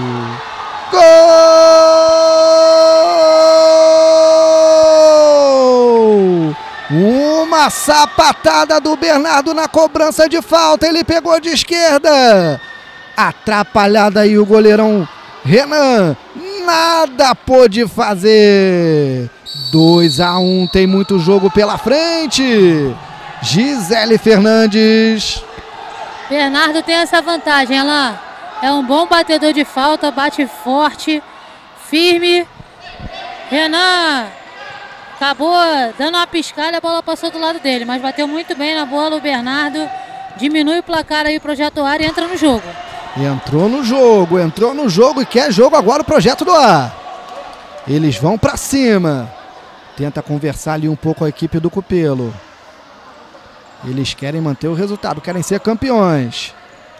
Gol! Uma sapatada do Bernardo na cobrança de falta. Ele pegou de esquerda. Atrapalhada aí o goleirão Renan. Nada pôde fazer. dois a um, tem muito jogo pela frente. Gisele Fernandes. Bernardo tem essa vantagem, Alain. É um bom batedor de falta, bate forte, firme. Renan acabou dando uma piscada, a bola passou do lado dele, mas bateu muito bem na bola o Bernardo. Diminui o placar aí o Projeto do Ar e entra no jogo. Entrou no jogo, entrou no jogo e quer jogo agora o Projeto do Ar. Eles vão pra cima. Tenta conversar ali um pouco a equipe do Cupelo. Eles querem manter o resultado, querem ser campeões.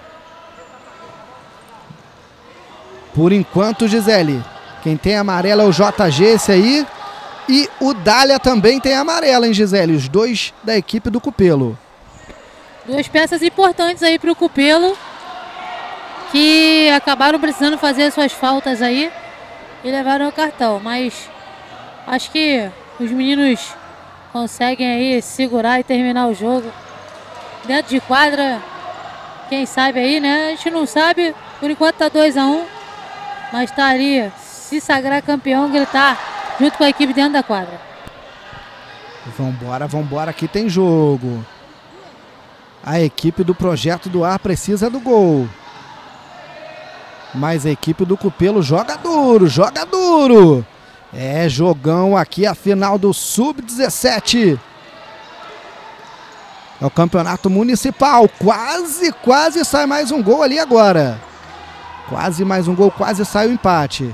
Por enquanto, Gisele, quem tem amarela é o J G, esse aí. E o Dália também tem amarela, hein, Gisele? Os dois da equipe do Cupelo. Duas peças importantes aí para o Cupelo, que acabaram precisando fazer suas faltas aí e levaram o cartão. Mas acho que os meninos conseguem aí segurar e terminar o jogo. Dentro de quadra, quem sabe aí, né? A gente não sabe, por enquanto tá dois a um, mas tá ali, se sagrar campeão, gritar junto com a equipe dentro da quadra. Vambora, vambora, aqui tem jogo. A equipe do Projeto do Ar precisa do gol. Mas a equipe do Cupelo joga duro, joga duro. É jogão aqui, a final do sub dezessete. É o campeonato municipal. Quase, quase sai mais um gol ali agora. Quase mais um gol, quase sai o empate.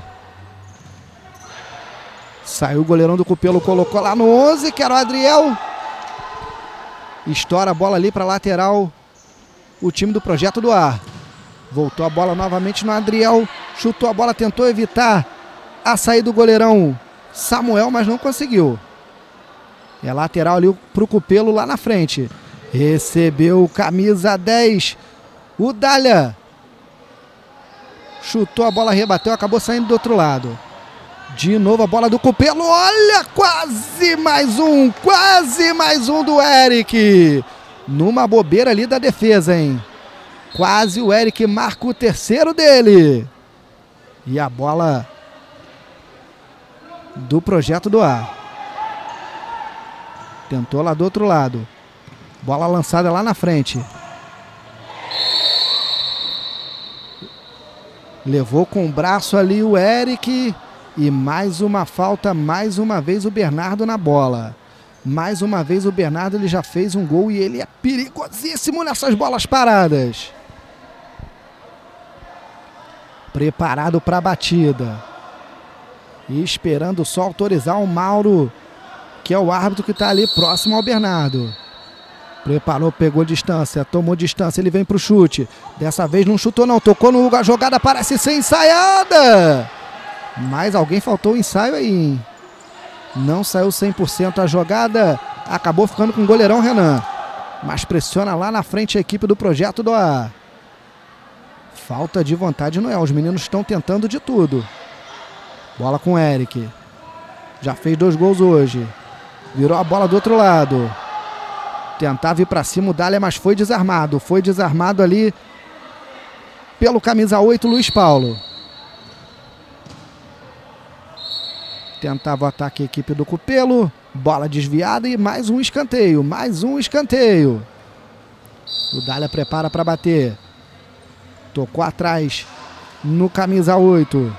Saiu o goleirão do Cupelo, colocou lá no onze, que era o Adriel. Estoura a bola ali para lateral. O time do Projeto do Ar. Voltou a bola novamente no Adriel. Chutou a bola, tentou evitar a saída do goleirão Samuel, mas não conseguiu. É lateral ali para o Cupelo lá na frente. Recebeu camisa dez. O Dália. Chutou a bola, rebateu, acabou saindo do outro lado. De novo a bola do Cupelo. Olha, quase mais um. Quase mais um do Eric. Numa bobeira ali da defesa, hein? Quase o Eric marca o terceiro dele. E a bola do Projeto do Ar. Tentou lá do outro lado. Bola lançada lá na frente. Levou com o braço ali o Eric. E mais uma falta, mais uma vez o Bernardo na bola. Mais uma vez o Bernardo, ele já fez um gol e ele é perigosíssimo nessas bolas paradas. Preparado para a batida. E esperando só autorizar o Mauro, que é o árbitro que está ali próximo ao Bernardo. Preparou, pegou distância, tomou distância, ele vem para o chute. Dessa vez não chutou não, tocou no Hugo, a jogada parece ser ensaiada. Mas alguém faltou o ensaio aí, hein? Não saiu cem por cento a jogada, acabou ficando com o goleirão Renan. Mas pressiona lá na frente a equipe do Projeto do Ar. Falta de vontade não é, os meninos estão tentando de tudo. Bola com o Eric. Já fez dois gols hoje. Virou a bola do outro lado. Tentava ir para cima o Dália, mas foi desarmado. Foi desarmado ali pelo camisa oito, Luiz Paulo. Tentava o ataque a equipe do Cupelo. Bola desviada e mais um escanteio. Mais um escanteio. O Dália prepara para bater. Tocou atrás no camisa oito.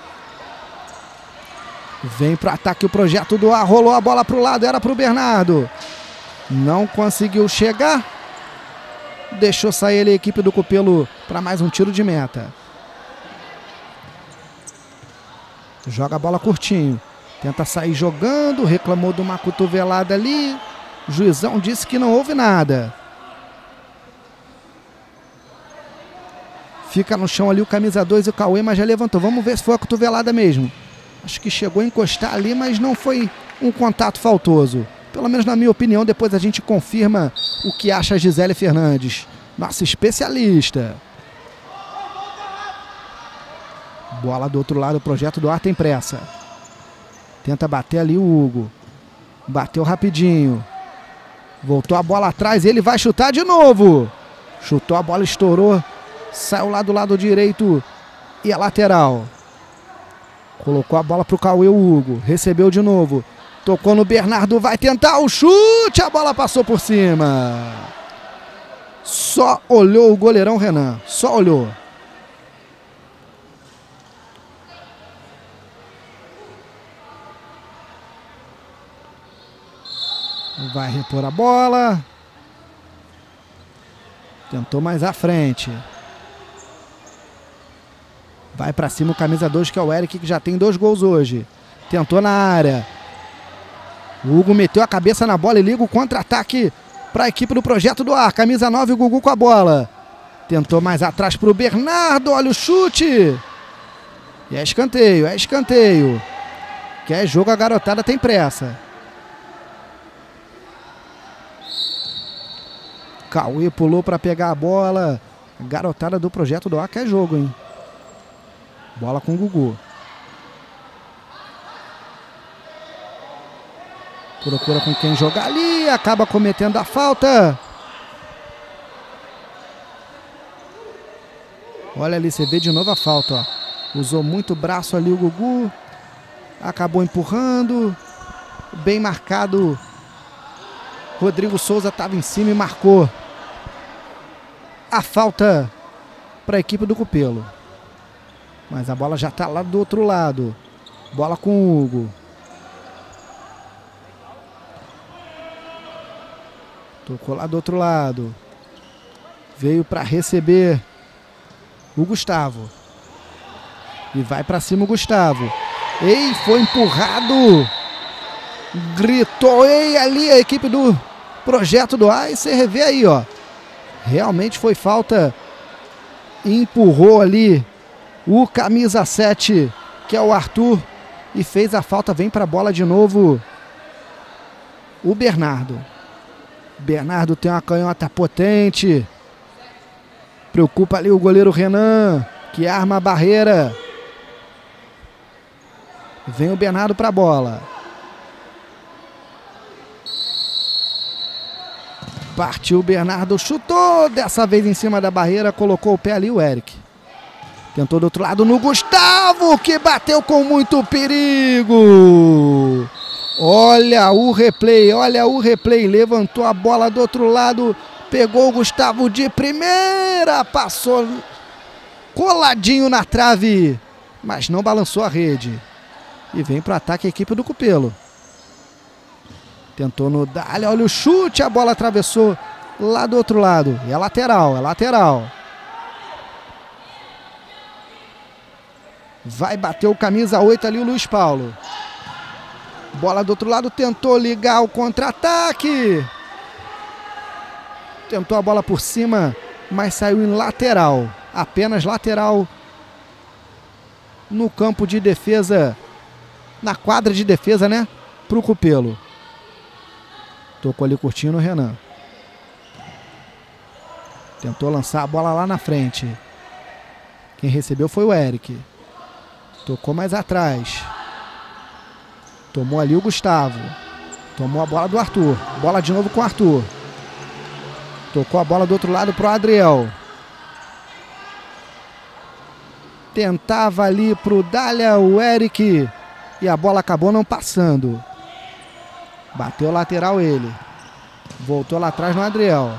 Vem para o ataque o Projeto do Ar. Rolou a bola para o lado. Era para o Bernardo. Não conseguiu chegar. Deixou sair ele, a equipe do Cupelo, para mais um tiro de meta. Joga a bola curtinho. Tenta sair jogando, reclamou de uma cotovelada ali. O juizão disse que não houve nada. Fica no chão ali o camisa dois e o Cauê, mas já levantou. Vamos ver se foi a cotovelada mesmo. Acho que chegou a encostar ali, mas não foi um contato faltoso. Pelo menos na minha opinião, depois a gente confirma o que acha a Gisele Fernandes, nossa especialista. Bola do outro lado, o Projeto do Ar tem pressa. Tenta bater ali o Hugo. Bateu rapidinho. Voltou a bola atrás, ele vai chutar de novo. Chutou, a bola estourou. Saiu lá do lado direito e a lateral. Colocou a bola para o Cauê, o Hugo. Recebeu de novo. Tocou no Bernardo, vai tentar o chute. A bola passou por cima. Só olhou o goleirão Renan. Só olhou. Vai repor a bola. Tentou mais à frente. Vai pra cima o camisa dois, que é o Eric, que já tem dois gols hoje. Tentou na área. O Hugo meteu a cabeça na bola e liga o contra-ataque para a equipe do Projeto do Ar. Camisa nove, o Gugu com a bola. Tentou mais atrás para o Bernardo. Olha o chute. E é escanteio, é escanteio. Quer jogo, a garotada tem pressa. Cauê pulou para pegar a bola. A garotada do Projeto do Ar quer jogo, hein? Bola com o Gugu. Procura com quem jogar ali. Acaba cometendo a falta. Olha ali, você vê de novo a falta, ó. Usou muito braço ali o Gugu. Acabou empurrando. Bem marcado. Rodrigo Souza estava em cima e marcou a falta para a equipe do Cupelo. Mas a bola já está lá do outro lado. Bola com o Hugo. Tocou lá do outro lado. Veio para receber o Gustavo. E vai para cima o Gustavo. Ei, foi empurrado. Gritou, ei, ali a equipe do Projeto do Ar. E você revê aí, ó. Realmente foi falta. Empurrou ali o camisa sete, que é o Arthur, e fez a falta. Vem para a bola de novo o Bernardo. Bernardo tem uma canhota potente. Preocupa ali o goleiro Renan, que arma a barreira. Vem o Bernardo para a bola. Partiu o Bernardo, chutou, dessa vez em cima da barreira, colocou o pé ali o Eric. Tentou do outro lado no Gustavo, que bateu com muito perigo. Olha o replay, olha o replay. Levantou a bola do outro lado, pegou o Gustavo de primeira, passou coladinho na trave, mas não balançou a rede. E vem para o ataque a equipe do Cupelo. Tentou no Dália, olha o chute, a bola atravessou lá do outro lado. E é lateral, é lateral. Vai bater o camisa oito ali, o Luiz Paulo. Bola do outro lado, tentou ligar o contra-ataque. Tentou a bola por cima, mas saiu em lateral. Apenas lateral no campo de defesa, na quadra de defesa, né? Para o Cupelo. Tocou ali curtinho no Renan. Tentou lançar a bola lá na frente. Quem recebeu foi o Eric. Tocou mais atrás. Tomou ali o Gustavo. Tomou a bola do Arthur. Bola de novo com o Arthur. Tocou a bola do outro lado pro Adriel. Tentava ali pro Dália, o Eric. E a bola acabou não passando. Bateu lateral ele. Voltou lá atrás no Adriel.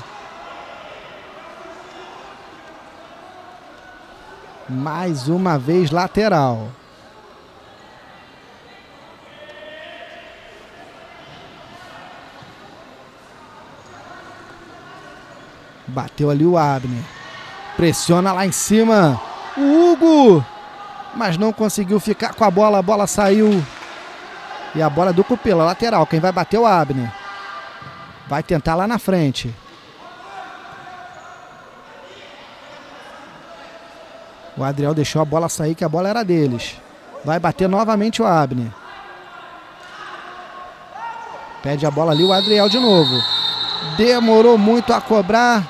Mais uma vez lateral. Bateu ali o Abner. Pressiona lá em cima. O Hugo. mas não conseguiu ficar com a bola. A bola saiu. E a bola é do Cupelo, lateral. Quem vai bater é o Abner. Vai tentar lá na frente. O Adriel deixou a bola sair, que a bola era deles. Vai bater novamente o Abner. Pede a bola ali o Adriel de novo. Demorou muito a cobrar.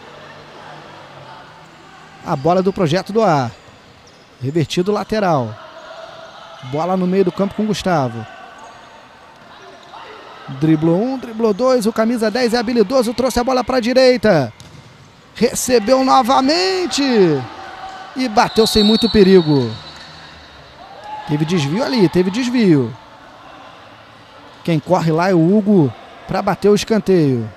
A bola do Projeto do Ar. Revertido lateral. Bola no meio do campo com o Gustavo. Driblou um, driblou dois. O camisa dez é habilidoso. Trouxe a bola para a direita. Recebeu novamente. E bateu sem muito perigo. Teve desvio ali, teve desvio. Quem corre lá é o Hugo para bater o escanteio.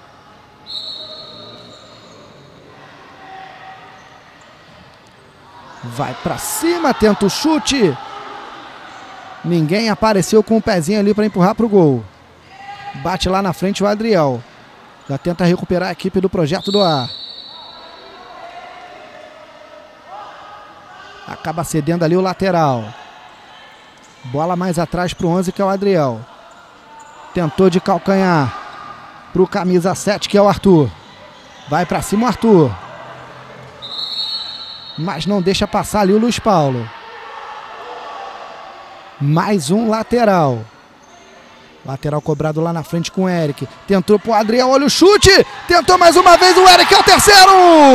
Vai para cima, tenta o chute. Ninguém apareceu com o pezinho ali para empurrar para o gol. Bate lá na frente o Adriel. Já tenta recuperar a equipe do Projeto do Ar. Acaba cedendo ali o lateral. Bola mais atrás para o onze, que é o Adriel. Tentou de calcanhar para o camisa sete, que é o Arthur. Vai para cima o Arthur. Mas não deixa passar ali o Luiz Paulo. Mais um lateral. Lateral cobrado lá na frente com o Eric. Tentou pro Adriel, olha o chute. Tentou mais uma vez o Eric, é o terceiro.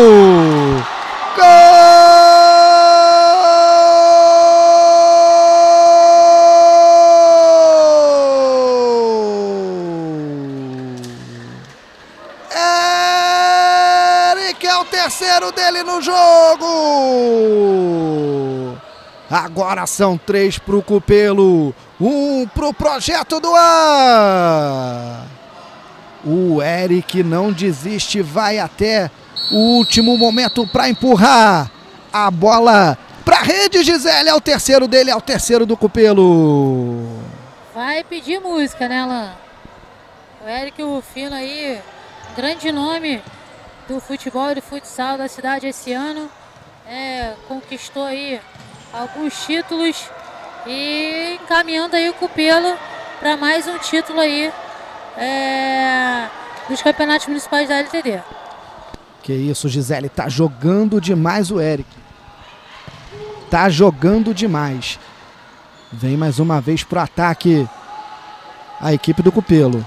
Gol! Eric é o terceiro dele no jogo. Agora são três para o Cupelo, um para o Projeto do Ar. O Eric não desiste, vai até o último momento para empurrar a bola para a rede. Gisele, é o terceiro dele, é o terceiro do Cupelo. Vai pedir música, né, Alan? O Eric Rufino aí, grande nome do futebol e do futsal da cidade esse ano. É, conquistou aí alguns títulos e encaminhando aí o Cupelo para mais um título aí é, dos campeonatos municipais da L T D. Que isso, Gisele, tá jogando demais o Eric. Tá jogando demais. Vem mais uma vez pro ataque a equipe do Cupelo.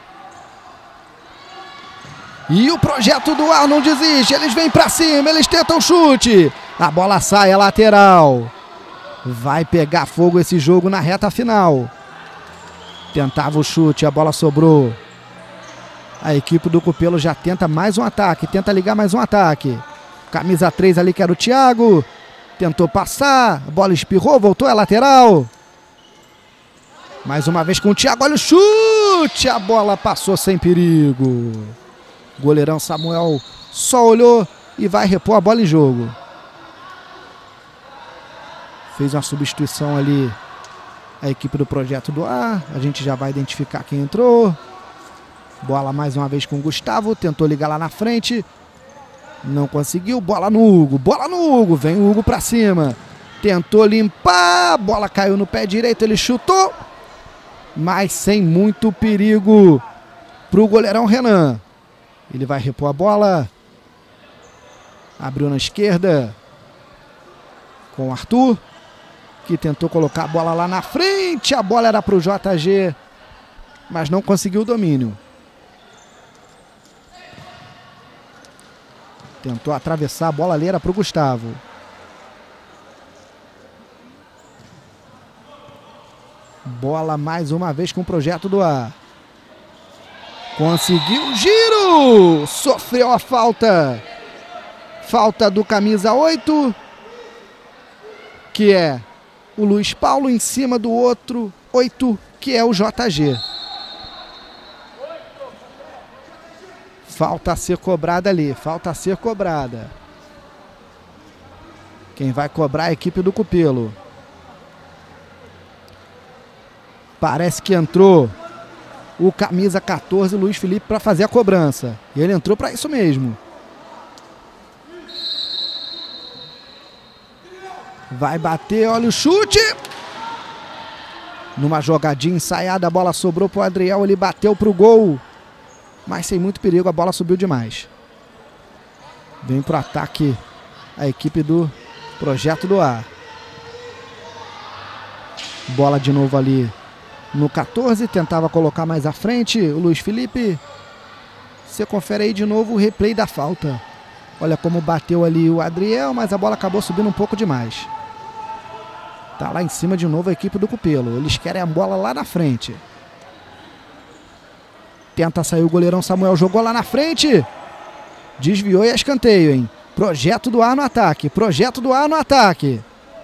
E o Projeto do Ar não desiste, eles vêm para cima, eles tentam chute. A bola sai, é lateral. Vai pegar fogo esse jogo na reta final. Tentava o chute, a bola sobrou. A equipe do Cupelo já tenta mais um ataque, tenta ligar mais um ataque. Camisa três ali que era o Thiago. Tentou passar, a bola espirrou, voltou, é lateral. Mais uma vez com o Thiago, olha o chute. A bola passou sem perigo. Goleirão Samuel só olhou e vai repor a bola em jogo. Fez uma substituição ali a equipe do Projeto do Ar. A gente já vai identificar quem entrou. Bola mais uma vez com o Gustavo. Tentou ligar lá na frente. Não conseguiu. Bola no Hugo. Bola no Hugo. Vem o Hugo pra cima. Tentou limpar. A bola caiu no pé direito. Ele chutou. Mas sem muito perigo pro goleirão Renan. Ele vai repor a bola. Abriu na esquerda com o Arthur, que tentou colocar a bola lá na frente. A bola era para o J G, mas não conseguiu o domínio. Tentou atravessar a bola ali, era para o Gustavo. Bola mais uma vez com o Projeto do Ar. Conseguiu o giro! Sofreu a falta. Falta do camisa oito, que é o Luiz Paulo, em cima do outro oito, que é o J G. Falta a ser cobrada ali, falta a ser cobrada. Quem vai cobrar é a equipe do Cupelo. Parece que entrou o camisa quatorze, Luiz Felipe, para fazer a cobrança. E ele entrou para isso mesmo. Vai bater, olha o chute. Numa jogadinha ensaiada, a bola sobrou pro Adriel, ele bateu pro gol. Mas sem muito perigo, a bola subiu demais. Vem pro ataque a equipe do Projeto do Ar. Bola de novo ali no quatorze, tentava colocar mais à frente o Luiz Felipe. Você confere aí de novo o replay da falta. Olha como bateu ali o Adriel, mas a bola acabou subindo um pouco demais. Tá lá em cima de novo a equipe do Cupelo. Eles querem a bola lá na frente. Tenta sair o goleirão Samuel, jogou lá na frente. Desviou e é escanteio, hein? Projeto do Ar no ataque. Projeto do Ar no ataque.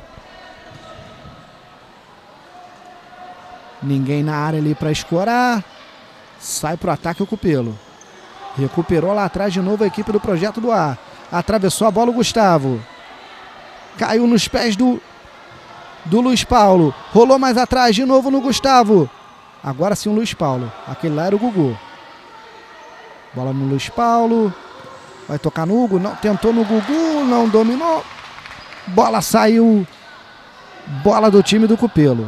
Ninguém na área ali para escorar. Sai pro ataque o Cupelo. Recuperou lá atrás de novo a equipe do Projeto do Ar. Atravessou a bola o Gustavo. Caiu nos pés do, do Luiz Paulo. Rolou mais atrás de novo no Gustavo. Agora sim o Luiz Paulo. Aquele lá era o Gugu. Bola no Luiz Paulo. Vai tocar no Hugo. Não, tentou no Gugu. Não dominou. Bola saiu. Bola do time do Cupelo.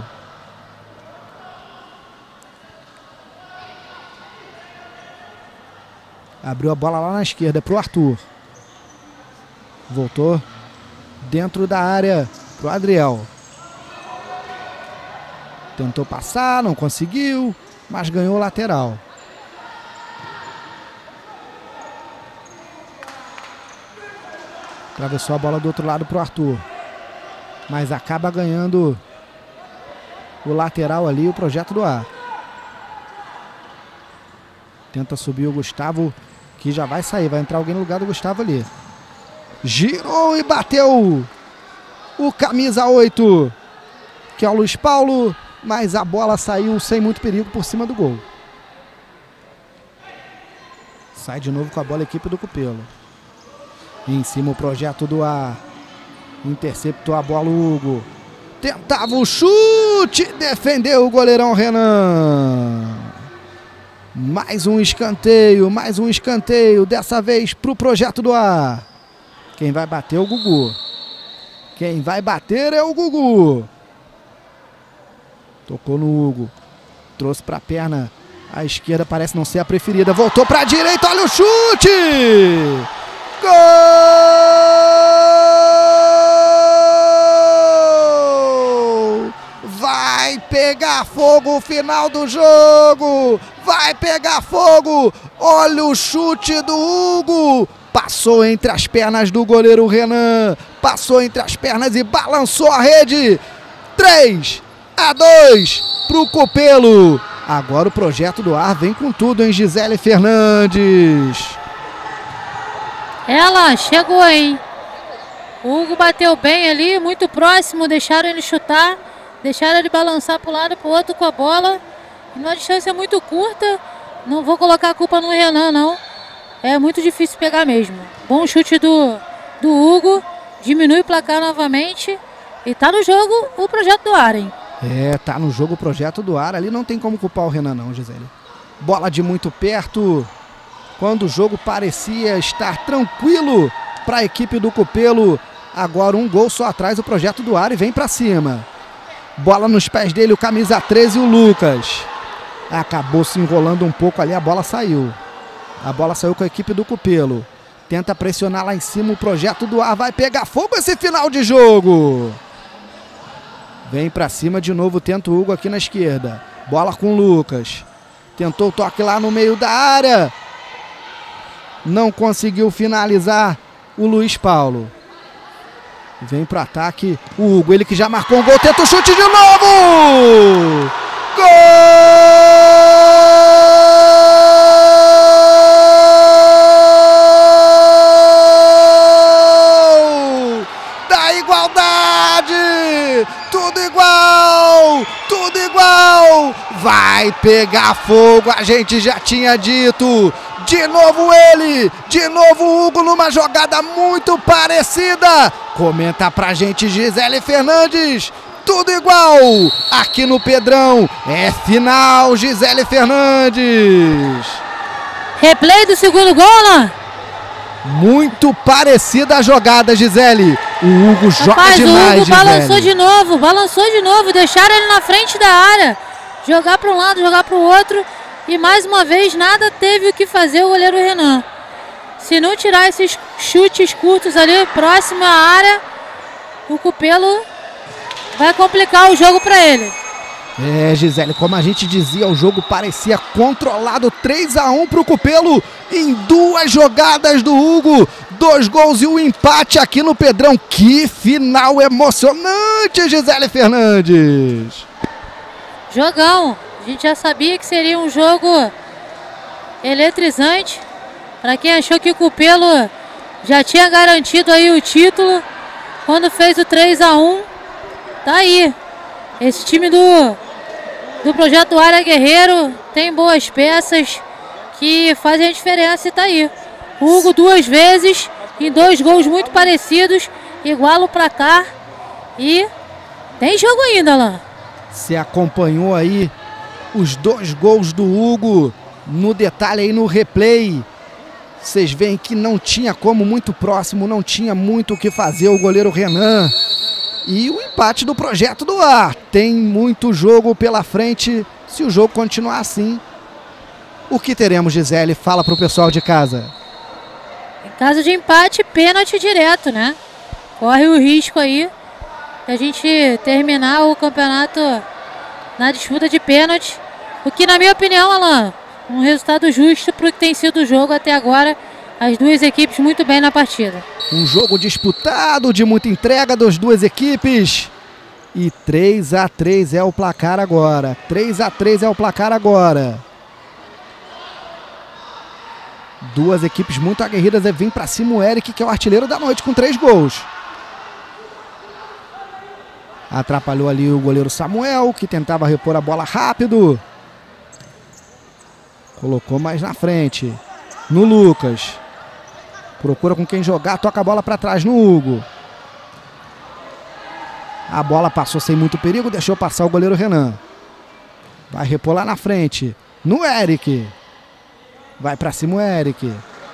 Abriu a bola lá na esquerda para o Arthur. Voltou dentro da área para o Adriel. Tentou passar, não conseguiu, mas ganhou o lateral. Atravessou a bola do outro lado para o Arthur. Mas acaba ganhando o lateral ali, o Projeto do Ar. Tenta subir o Gustavo, que já vai sair. Vai entrar alguém no lugar do Gustavo ali. Girou e bateu o camisa oito, que é o Luiz Paulo. Mas a bola saiu sem muito perigo por cima do gol. Sai de novo com a bola a equipe do Cupelo. Em cima o Projeto do Ar. Interceptou a bola o Hugo. Tentava o chute. Defendeu o goleirão Renan. Mais um escanteio. Mais um escanteio. Dessa vez para o Projeto do Ar. Quem vai bater é o Gugu. Quem vai bater é o Gugu. Tocou no Hugo. Trouxe para a perna. A esquerda parece não ser a preferida. Voltou para a direita. Olha o chute. Gol! Vai pegar fogo o final do jogo. Vai pegar fogo. Olha o chute do Hugo. Passou entre as pernas do goleiro Renan. Passou entre as pernas e balançou a rede. três a dois para o Cupelo. Agora o Projeto do Ar vem com tudo, hein, Gisele Fernandes? Ela chegou, hein? O Hugo bateu bem ali, muito próximo, deixaram ele chutar, deixaram ele balançar para um lado e para o outro com a bola. Numa distância muito curta, não vou colocar a culpa no Renan, não. É muito difícil pegar mesmo. Bom chute do, do Hugo, diminui o placar novamente e tá no jogo o Projeto do Ar, hein? É, tá no jogo o Projeto do Ar, ali não tem como culpar o Renan não, Gisele. Bola de muito perto, quando o jogo parecia estar tranquilo para a equipe do Cupelo, agora um gol só atrás o Projeto do Ar e vem para cima. Bola nos pés dele, o camisa treze, o Lucas. Acabou se enrolando um pouco ali, a bola saiu. A bola saiu com a equipe do Cupelo. Tenta pressionar lá em cima o Projeto do Ar, vai pegar fogo esse final de jogo. Vem para cima de novo, tenta o Hugo aqui na esquerda. Bola com o Lucas. Tentou o toque lá no meio da área. Não conseguiu finalizar o Luiz Paulo. Vem para o ataque o Hugo, ele que já marcou um gol. Tenta o chute de novo! Gol! Da igualdade! Tudo igual! Tudo igual! Vai pegar fogo, a gente já tinha dito. De novo ele, de novo o Hugo numa jogada muito parecida. Comenta pra gente Gisele Fernandes. Tudo igual, aqui no Pedrão. É final, Gisele Fernandes. Replay do segundo gol, Alan. Muito parecida a jogada, Gisele. O Hugo joga Rapaz, demais, o Hugo Gisele. balançou de novo, balançou de novo, deixaram ele na frente da área. Jogar para um lado, jogar para o outro. E mais uma vez, nada teve o que fazer o goleiro Renan. Se não tirar esses chutes curtos ali, próximo à área, o Cupelo vai complicar o jogo para ele. É, Gisele, como a gente dizia, o jogo parecia controlado. Três a um para o Cupelo em duas jogadas do Hugo. Dois gols e um empate aqui no Pedrão. Que final emocionante, Gisele Fernandes. Jogão. A gente já sabia que seria um jogo eletrizante. Para quem achou que o Cupelo já tinha garantido aí o título quando fez o três a um, tá aí. Esse time do, do Projeto Área Guerreiro tem boas peças que fazem a diferença e tá aí. O Hugo duas vezes em dois gols muito parecidos, iguala o placar e tem jogo ainda, Alain. Você acompanhou aí os dois gols do Hugo no detalhe aí no replay. Vocês veem que não tinha como, muito próximo, não tinha muito o que fazer o goleiro Renan. E o empate do Projeto do Ar. Tem muito jogo pela frente. Se o jogo continuar assim, o que teremos, Gisele? Fala para o pessoal de casa. Em caso de empate, pênalti direto, né? Corre o risco aí de a gente terminar o campeonato na disputa de pênalti. O que, na minha opinião, Alain, um resultado justo para o que tem sido o jogo até agora. As duas equipes muito bem na partida. Um jogo disputado, de muita entrega das duas equipes. E três a três é o placar agora. três a três é o placar agora. Duas equipes muito aguerridas. Vem para cima o Eric, que é o artilheiro da noite, com três gols. Atrapalhou ali o goleiro Samuel, que tentava repor a bola rápido. Colocou mais na frente. No Lucas. Procura com quem jogar, toca a bola para trás no Hugo. A bola passou sem muito perigo, deixou passar o goleiro Renan. Vai repor lá na frente. No Eric. Vai para cima o Eric.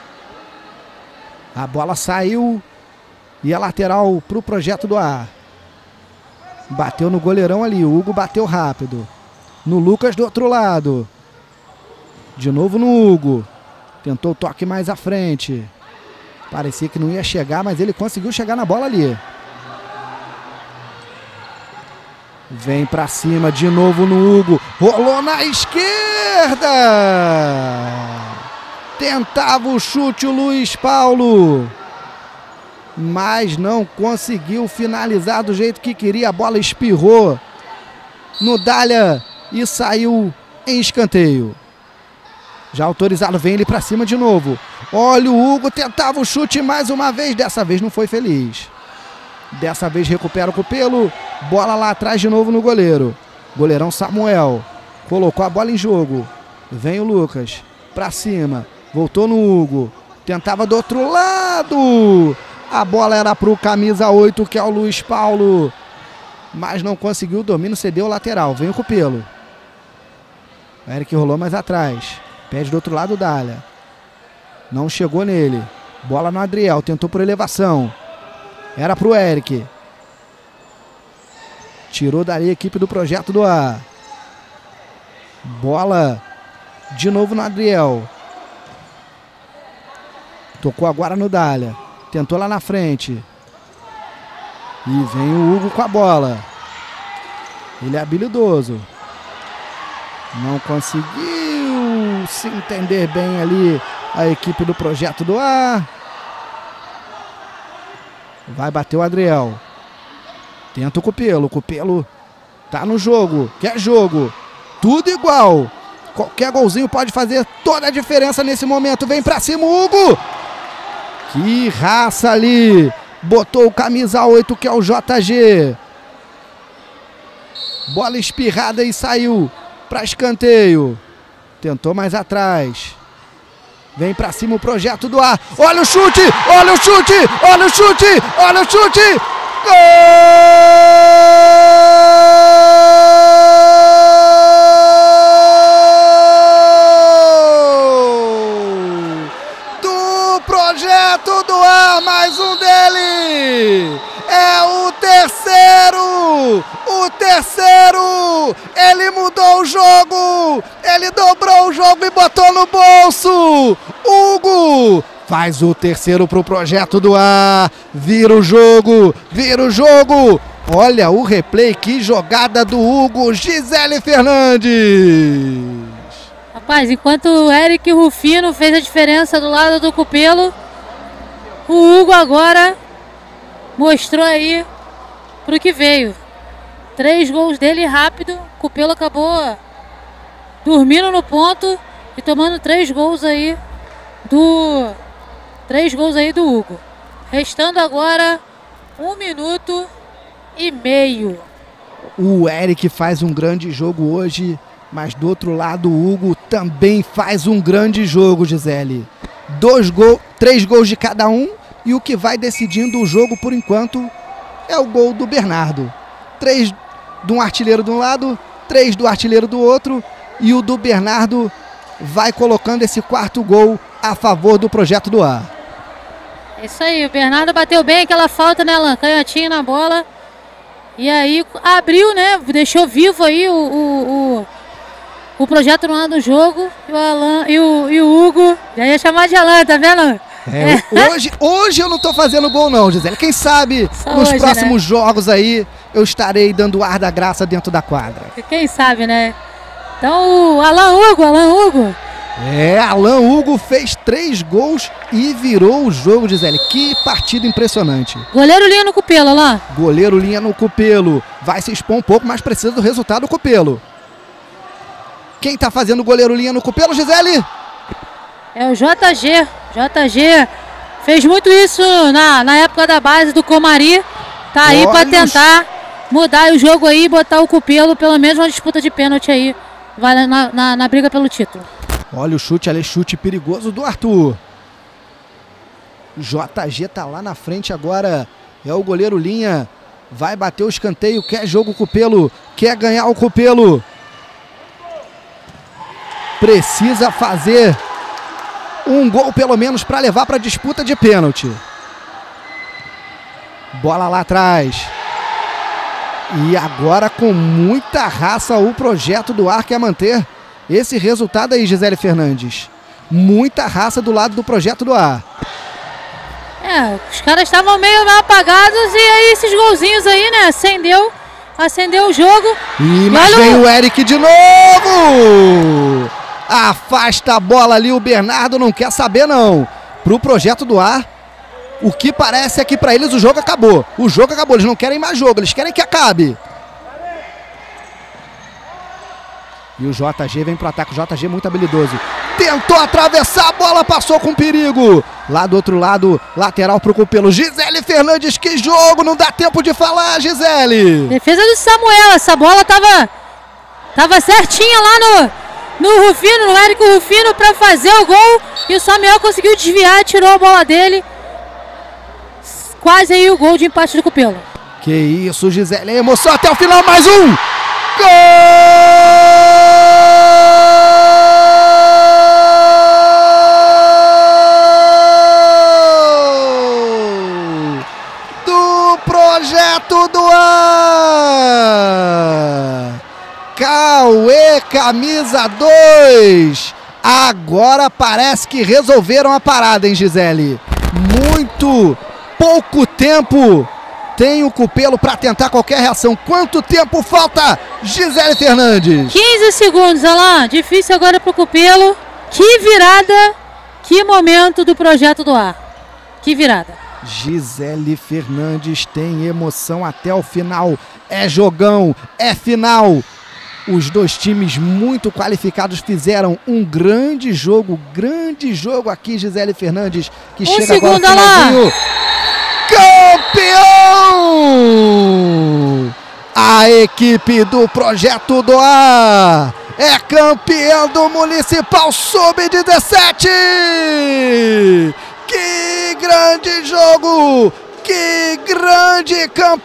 A bola saiu. E a lateral para o Projeto do Ar. Bateu no goleirão ali. O Hugo bateu rápido. No Lucas do outro lado. De novo no Hugo. Tentou o toque mais à frente. Parecia que não ia chegar, mas ele conseguiu chegar na bola ali. Vem pra cima de novo no Hugo. Rolou na esquerda. Tentava o chute o Luiz Paulo. Mas não conseguiu finalizar do jeito que queria. A bola espirrou no Dália e saiu em escanteio. Já autorizado, vem ele pra cima de novo. Olha o Hugo, tentava o chute mais uma vez. Dessa vez não foi feliz. Dessa vez recupera o Cupelo. Bola lá atrás de novo no goleiro. Goleirão Samuel. Colocou a bola em jogo. Vem o Lucas. Pra cima. Voltou no Hugo. Tentava do outro lado. A bola era pro camisa oito, que é o Luiz Paulo. Mas não conseguiu o domínio, cedeu o lateral. Vem o Cupelo. O Eric rolou mais atrás. Pede do outro lado o Dália. Não chegou nele. Bola no Adriel. Tentou por elevação. Era pro Eric. Tirou dali a equipe do Projeto do Ar. Bola de novo no Adriel. Tocou agora no Dália. Tentou lá na frente. E vem o Hugo com a bola. Ele é habilidoso. Não conseguiu se entender bem ali a equipe do Projeto do Ar. Vai bater o Adriel. Tenta o Cupelo. O Cupelo tá no jogo. Quer jogo. Tudo igual. Qualquer golzinho pode fazer toda a diferença nesse momento. Vem pra cima o Hugo. Que raça ali. Botou o camisa oito, que é o J G. Bola espirrada e saiu para escanteio. Tentou mais atrás. Vem pra cima o Projeto do Ar. Olha o chute! Olha o chute! Olha o chute! Olha o chute! Gol! Do Projeto Projeto do Ar, mais um dele! É o terceiro! O terceiro! Ele mudou o jogo! Ele dobrou o jogo e botou no bolso! Hugo! Faz o terceiro pro Projeto do Ar! Vira o jogo! Vira o jogo! Olha o replay, que jogada do Hugo, Gisele Fernandes! Rapaz, enquanto o Eric Rufino fez a diferença do lado do Cupelo, o Hugo agora mostrou aí pro que veio. Três gols dele rápido, o Cupelo acabou dormindo no ponto e tomando três gols aí do três gols aí do Hugo. Restando agora um minuto e meio. O Eric faz um grande jogo hoje, mas do outro lado o Hugo também faz um grande jogo, Gisele. Dois gols, três gols de cada um, e o que vai decidindo o jogo por enquanto é o gol do Bernardo. Três de um artilheiro de um lado, três do artilheiro do outro, e o do Bernardo vai colocando esse quarto gol a favor do Projeto do Ar. É isso aí, o Bernardo bateu bem aquela falta, né, Alan? Canhotinho na bola. E aí abriu, né? Deixou vivo aí o, o, o, o Projeto no ar do jogo. E o, Alan, e, o, e o Hugo, já ia chamar de Alan, tá vendo? É, hoje, hoje eu não tô fazendo gol não, Gisele. Quem sabe Só nos hoje, próximos né? jogos aí eu estarei dando ar da graça dentro da quadra. Quem sabe, né? Então o Alan Hugo, Alan Hugo. É, Alan Hugo fez três gols e virou o jogo, Gisele. Que partida impressionante. Goleiro linha no Cupelo, Alan. Goleiro linha no Cupelo. Vai se expor um pouco, mas precisa do resultado do Cupelo. Quem tá fazendo goleiro linha no Cupelo, Gisele? É o J G. J G fez muito isso na, na época da base do Comari. Tá aí Olha pra os- tentar mudar o jogo aí e botar o Cupelo, pelo menos uma disputa de pênalti aí. Vai na, na, na briga pelo título. Olha o chute ali, chute perigoso do Arthur. J G tá lá na frente agora. É o goleiro linha. Vai bater o escanteio. Quer jogo o Cupelo. Quer ganhar o Cupelo. Precisa fazer um gol pelo menos para levar para disputa de pênalti. Bola lá atrás. E agora com muita raça o Projeto do Ar quer manter esse resultado aí, Gisele Fernandes. Muita raça do lado do Projeto do Ar. É, os caras estavam meio apagados e aí esses golzinhos aí, né? Acendeu, acendeu o jogo. E mas olha vem o- o Eric de novo! Afasta a bola ali, o Bernardo não quer saber não. Pro Projeto do Ar, o que parece é que pra eles o jogo acabou. O jogo acabou, eles não querem mais jogo, eles querem que acabe. E o J G vem pro ataque, o J G muito habilidoso. Tentou atravessar a bola, passou com perigo. Lá do outro lado, lateral pro Cupelo. Gisele Fernandes, que jogo, não dá tempo de falar, Gisele. Defesa do Samuel, essa bola tava, tava certinha lá no, no Rufino, no Érico Rufino pra fazer o gol. E o Samuel conseguiu desviar, tirou a bola dele. Quase aí o gol de empate do Cupelo. Que isso, Gisele, emoção até o final, mais um! Gol! Do Projeto do Ar! Cauê, camisa dois! Agora parece que resolveram a parada, hein, Gisele? Muito pouco tempo tem o Cupelo para tentar qualquer reação. Quanto tempo falta, Gisele Fernandes? quinze segundos, Alain. Difícil agora pro Cupelo. Que virada, que momento do Projeto do Ar. Que virada. Gisele Fernandes tem emoção até o final. É jogão, é final. Os dois times muito qualificados fizeram um grande jogo, grande jogo aqui, Gisele Fernandes, que Um chega agora segundo, no finalzinho. Campeão! A equipe do Projeto do Ar é campeão do Municipal sub dezessete! Que grande jogo! Que grande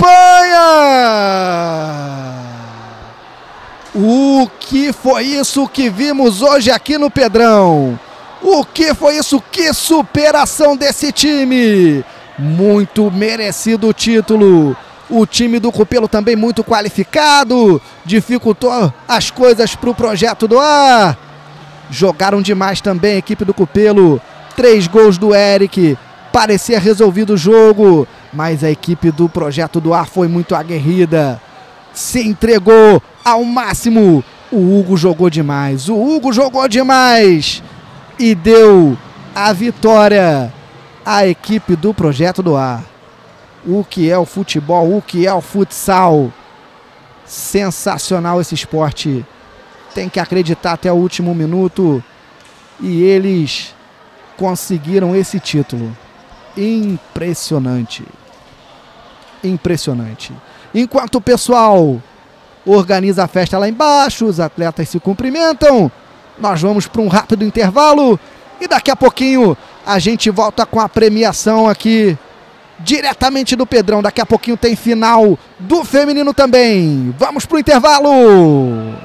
campanha! O que foi isso que vimos hoje aqui no Pedrão? O que foi isso? Que superação desse time! Muito merecido o título. O time do Cupelo também muito qualificado. Dificultou as coisas para o Projeto do Ar. Jogaram demais também a equipe do Cupelo. Três gols do Eric. Parecia resolvido o jogo. Mas a equipe do Projeto do Ar foi muito aguerrida. Se entregou ao máximo. O Hugo jogou demais. O Hugo jogou demais. E deu a vitória à equipe do Projeto do Ar. O que é o futebol, o que é o futsal. Sensacional esse esporte. Tem que acreditar até o último minuto. E eles conseguiram esse título. Impressionante. Impressionante. Enquanto o pessoal organiza a festa lá embaixo, os atletas se cumprimentam. Nós vamos para um rápido intervalo e daqui a pouquinho a gente volta com a premiação aqui diretamente do Pedrão. Daqui a pouquinho tem final do feminino também. Vamos para o intervalo.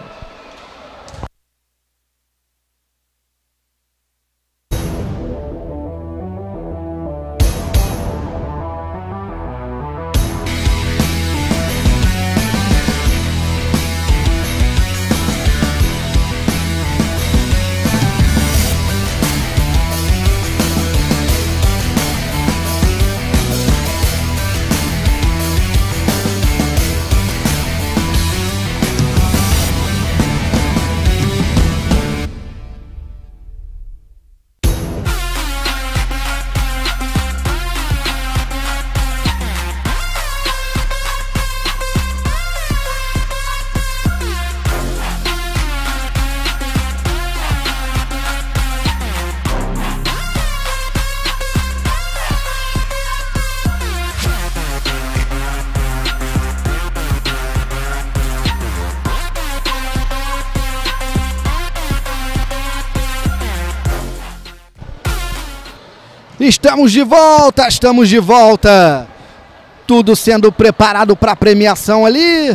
Estamos de volta, estamos de volta. Tudo sendo preparado para a premiação ali.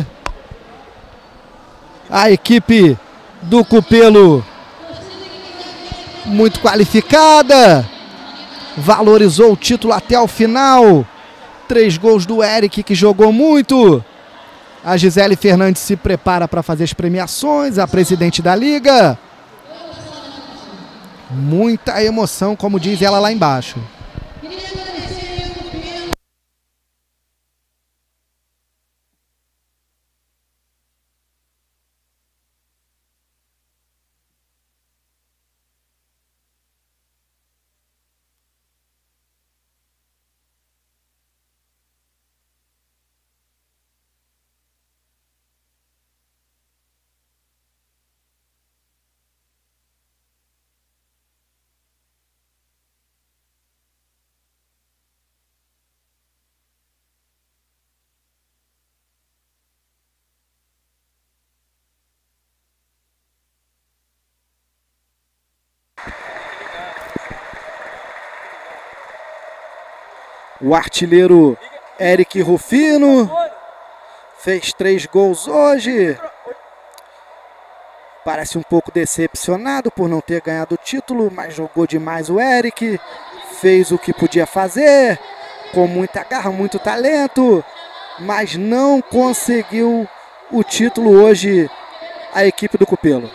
A equipe do Cupelo muito qualificada. Valorizou o título até o final. Três gols do Eric, que jogou muito. A Gisele Fernandes se prepara para fazer as premiações. A presidente da liga. Muita emoção, como diz ela lá embaixo. O artilheiro Eric Rufino fez três gols hoje. Parece um pouco decepcionado por não ter ganhado o título, mas jogou demais o Eric. Fez o que podia fazer, com muita garra, muito talento, mas não conseguiu o título hoje a equipe do Cupelo.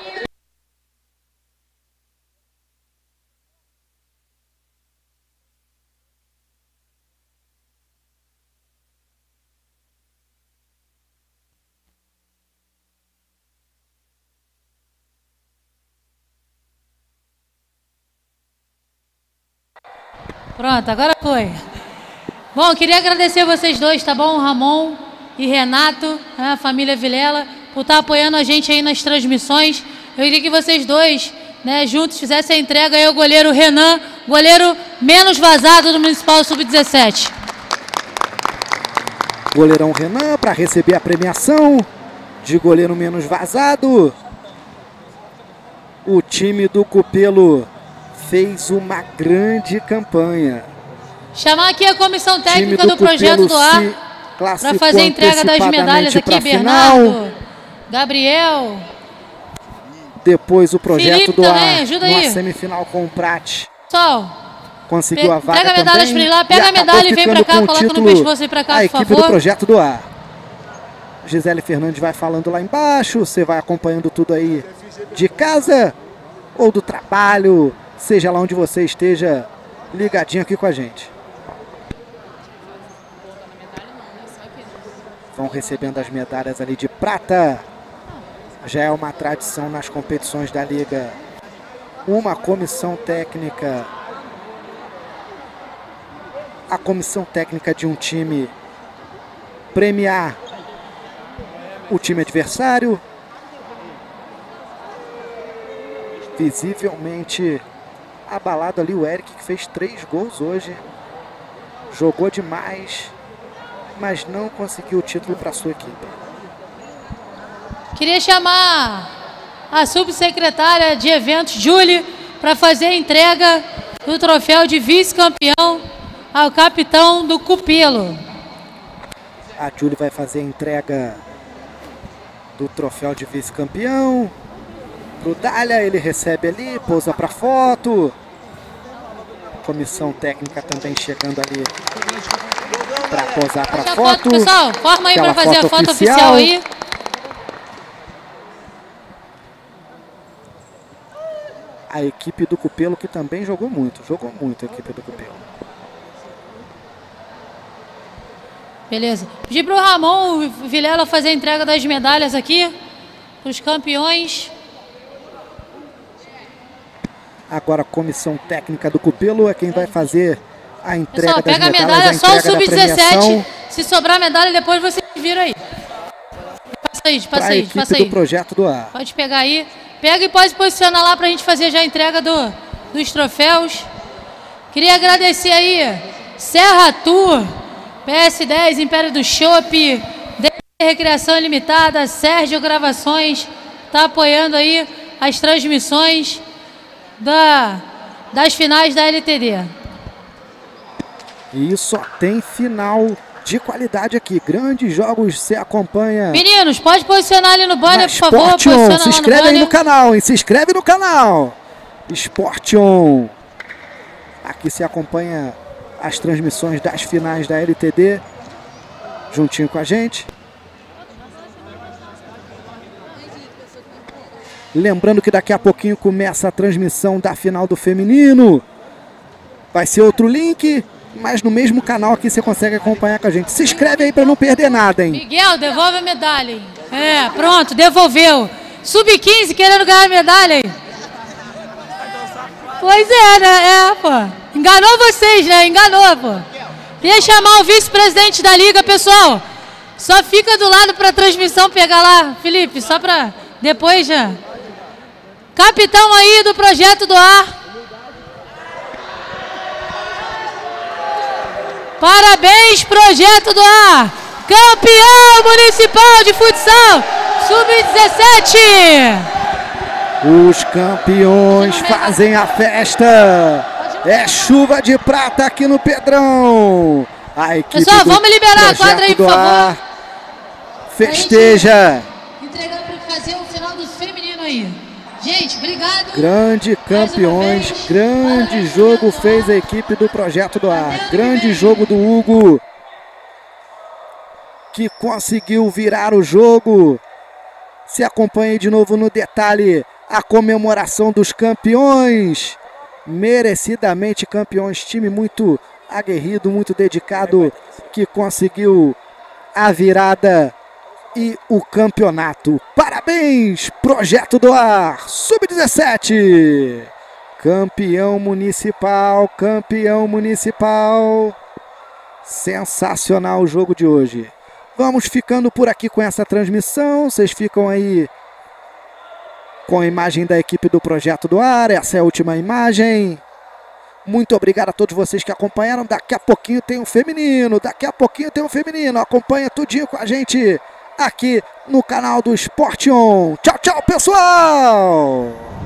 Pronto, agora foi. Bom, queria agradecer vocês dois, tá bom? Ramon e Renato, a família Vilela, por estar apoiando a gente aí nas transmissões. Eu queria que vocês dois, né, juntos fizessem a entrega aí ao goleiro Renan, goleiro menos vazado do Municipal Sub dezessete. Goleirão Renan para receber a premiação de goleiro menos vazado. O time do Cupelo fez uma grande campanha. Chamar aqui a comissão técnica do, do Projeto do Ar para fazer a entrega das medalhas aqui. Bernardo, Gabriel, Depois o projeto Felipe do também, ar, ajuda numa aí. semifinal com o Prat. Pessoal, Conseguiu Pe- a vaga pega a medalha também. pra ele lá, pega e a acabou medalha e vem ficando pra cá, com o coloca no título pescoço aí pra cá, a por equipe favor. do projeto do ar. Gisele Fernandes vai falando lá embaixo, você vai acompanhando tudo aí de casa ou do trabalho, seja lá onde você esteja ligadinho aqui com a gente. Vão recebendo as medalhas ali de prata. Já é uma tradição nas competições da Liga. Uma comissão técnica, a comissão técnica de um time premiar o time adversário. Visivelmente abalado ali o Eric, que fez três gols hoje. Jogou demais, mas não conseguiu o título para sua equipe. Queria chamar a subsecretária de eventos, Julie, para fazer a entrega do troféu de vice-campeão ao capitão do Cupelo. A Julie vai fazer a entrega do troféu de vice-campeão pro Dália, ele recebe ali, pousa para foto. Comissão técnica também chegando ali para posar para Faz a foto. pessoal, forma aí para Aquela fazer a foto foto oficial. oficial aí. A equipe do Cupelo, que também jogou muito, jogou muito a equipe do Cupelo. Beleza. Pedir para o Ramon Vilela fazer a entrega das medalhas aqui para os campeões. Agora a comissão técnica do Cupelo é quem vai fazer a entrega Pessoal, das pega a medalhas, medalha, a só o entrega da sub dezessete. premiação Se sobrar medalha, depois vocês viram aí. Passa aí, para passa a aí, equipe passa do aí. Projeto do Ar. Pode pegar aí. Pega e pode posicionar lá para a gente fazer já a entrega do, dos troféus. Queria agradecer aí Serra Tour, P S dez, Império do Chopp, D Recreação Ilimitada, Sérgio Gravações, tá apoiando aí as transmissões da, das finais da L T D. E só tem final de qualidade aqui. Grandes jogos você acompanha. Meninos, pode posicionar ali no banner, na por favor. Sport On. Posiciona Se lá inscreve no aí banner. no canal, hein? Se inscreve no canal. Sport On. Aqui se acompanha as transmissões das finais da L T D. Juntinho com a gente. Lembrando que daqui a pouquinho começa a transmissão da final do feminino. Vai ser outro link, mas no mesmo canal aqui você consegue acompanhar com a gente. Se inscreve aí para não perder nada, hein? Miguel, devolve a medalha, hein? É, pronto, devolveu. sub quinze querendo ganhar a medalha, hein? Pois é, né? É, pô. Enganou vocês, né? Enganou, pô. Queria chamar o vice-presidente da liga, pessoal. Só fica do lado para a transmissão pegar lá, Felipe, só para depois já. Capitão aí do Projeto do Ar. Parabéns, Projeto do Ar. Campeão municipal de futsal, sub dezessete. Os campeões fazem a festa. É chuva de prata aqui no Pedrão. A equipe Pessoal, do vamos liberar a Projeto quadra aí, por do favor. Ar festeja. Entregando para fazer o final do feminino aí. Gente, obrigado. Grande campeões, grande jogo fez a equipe do Projeto do Ar. Grande jogo do Hugo, que conseguiu virar o jogo. Se acompanhe de novo no detalhe a comemoração dos campeões. Merecidamente campeões, time muito aguerrido, muito dedicado, que conseguiu a virada e o campeonato. Parabéns, Projeto do Ar, sub dezessete. Campeão municipal, campeão municipal. Sensacional o jogo de hoje. Vamos ficando por aqui com essa transmissão. Vocês ficam aí com a imagem da equipe do Projeto do Ar. Essa é a última imagem. Muito obrigado a todos vocês que acompanharam. Daqui a pouquinho tem um feminino. Daqui a pouquinho tem um feminino. Acompanha tudinho com a gente aqui no canal do Sport On. Tchau, tchau, pessoal!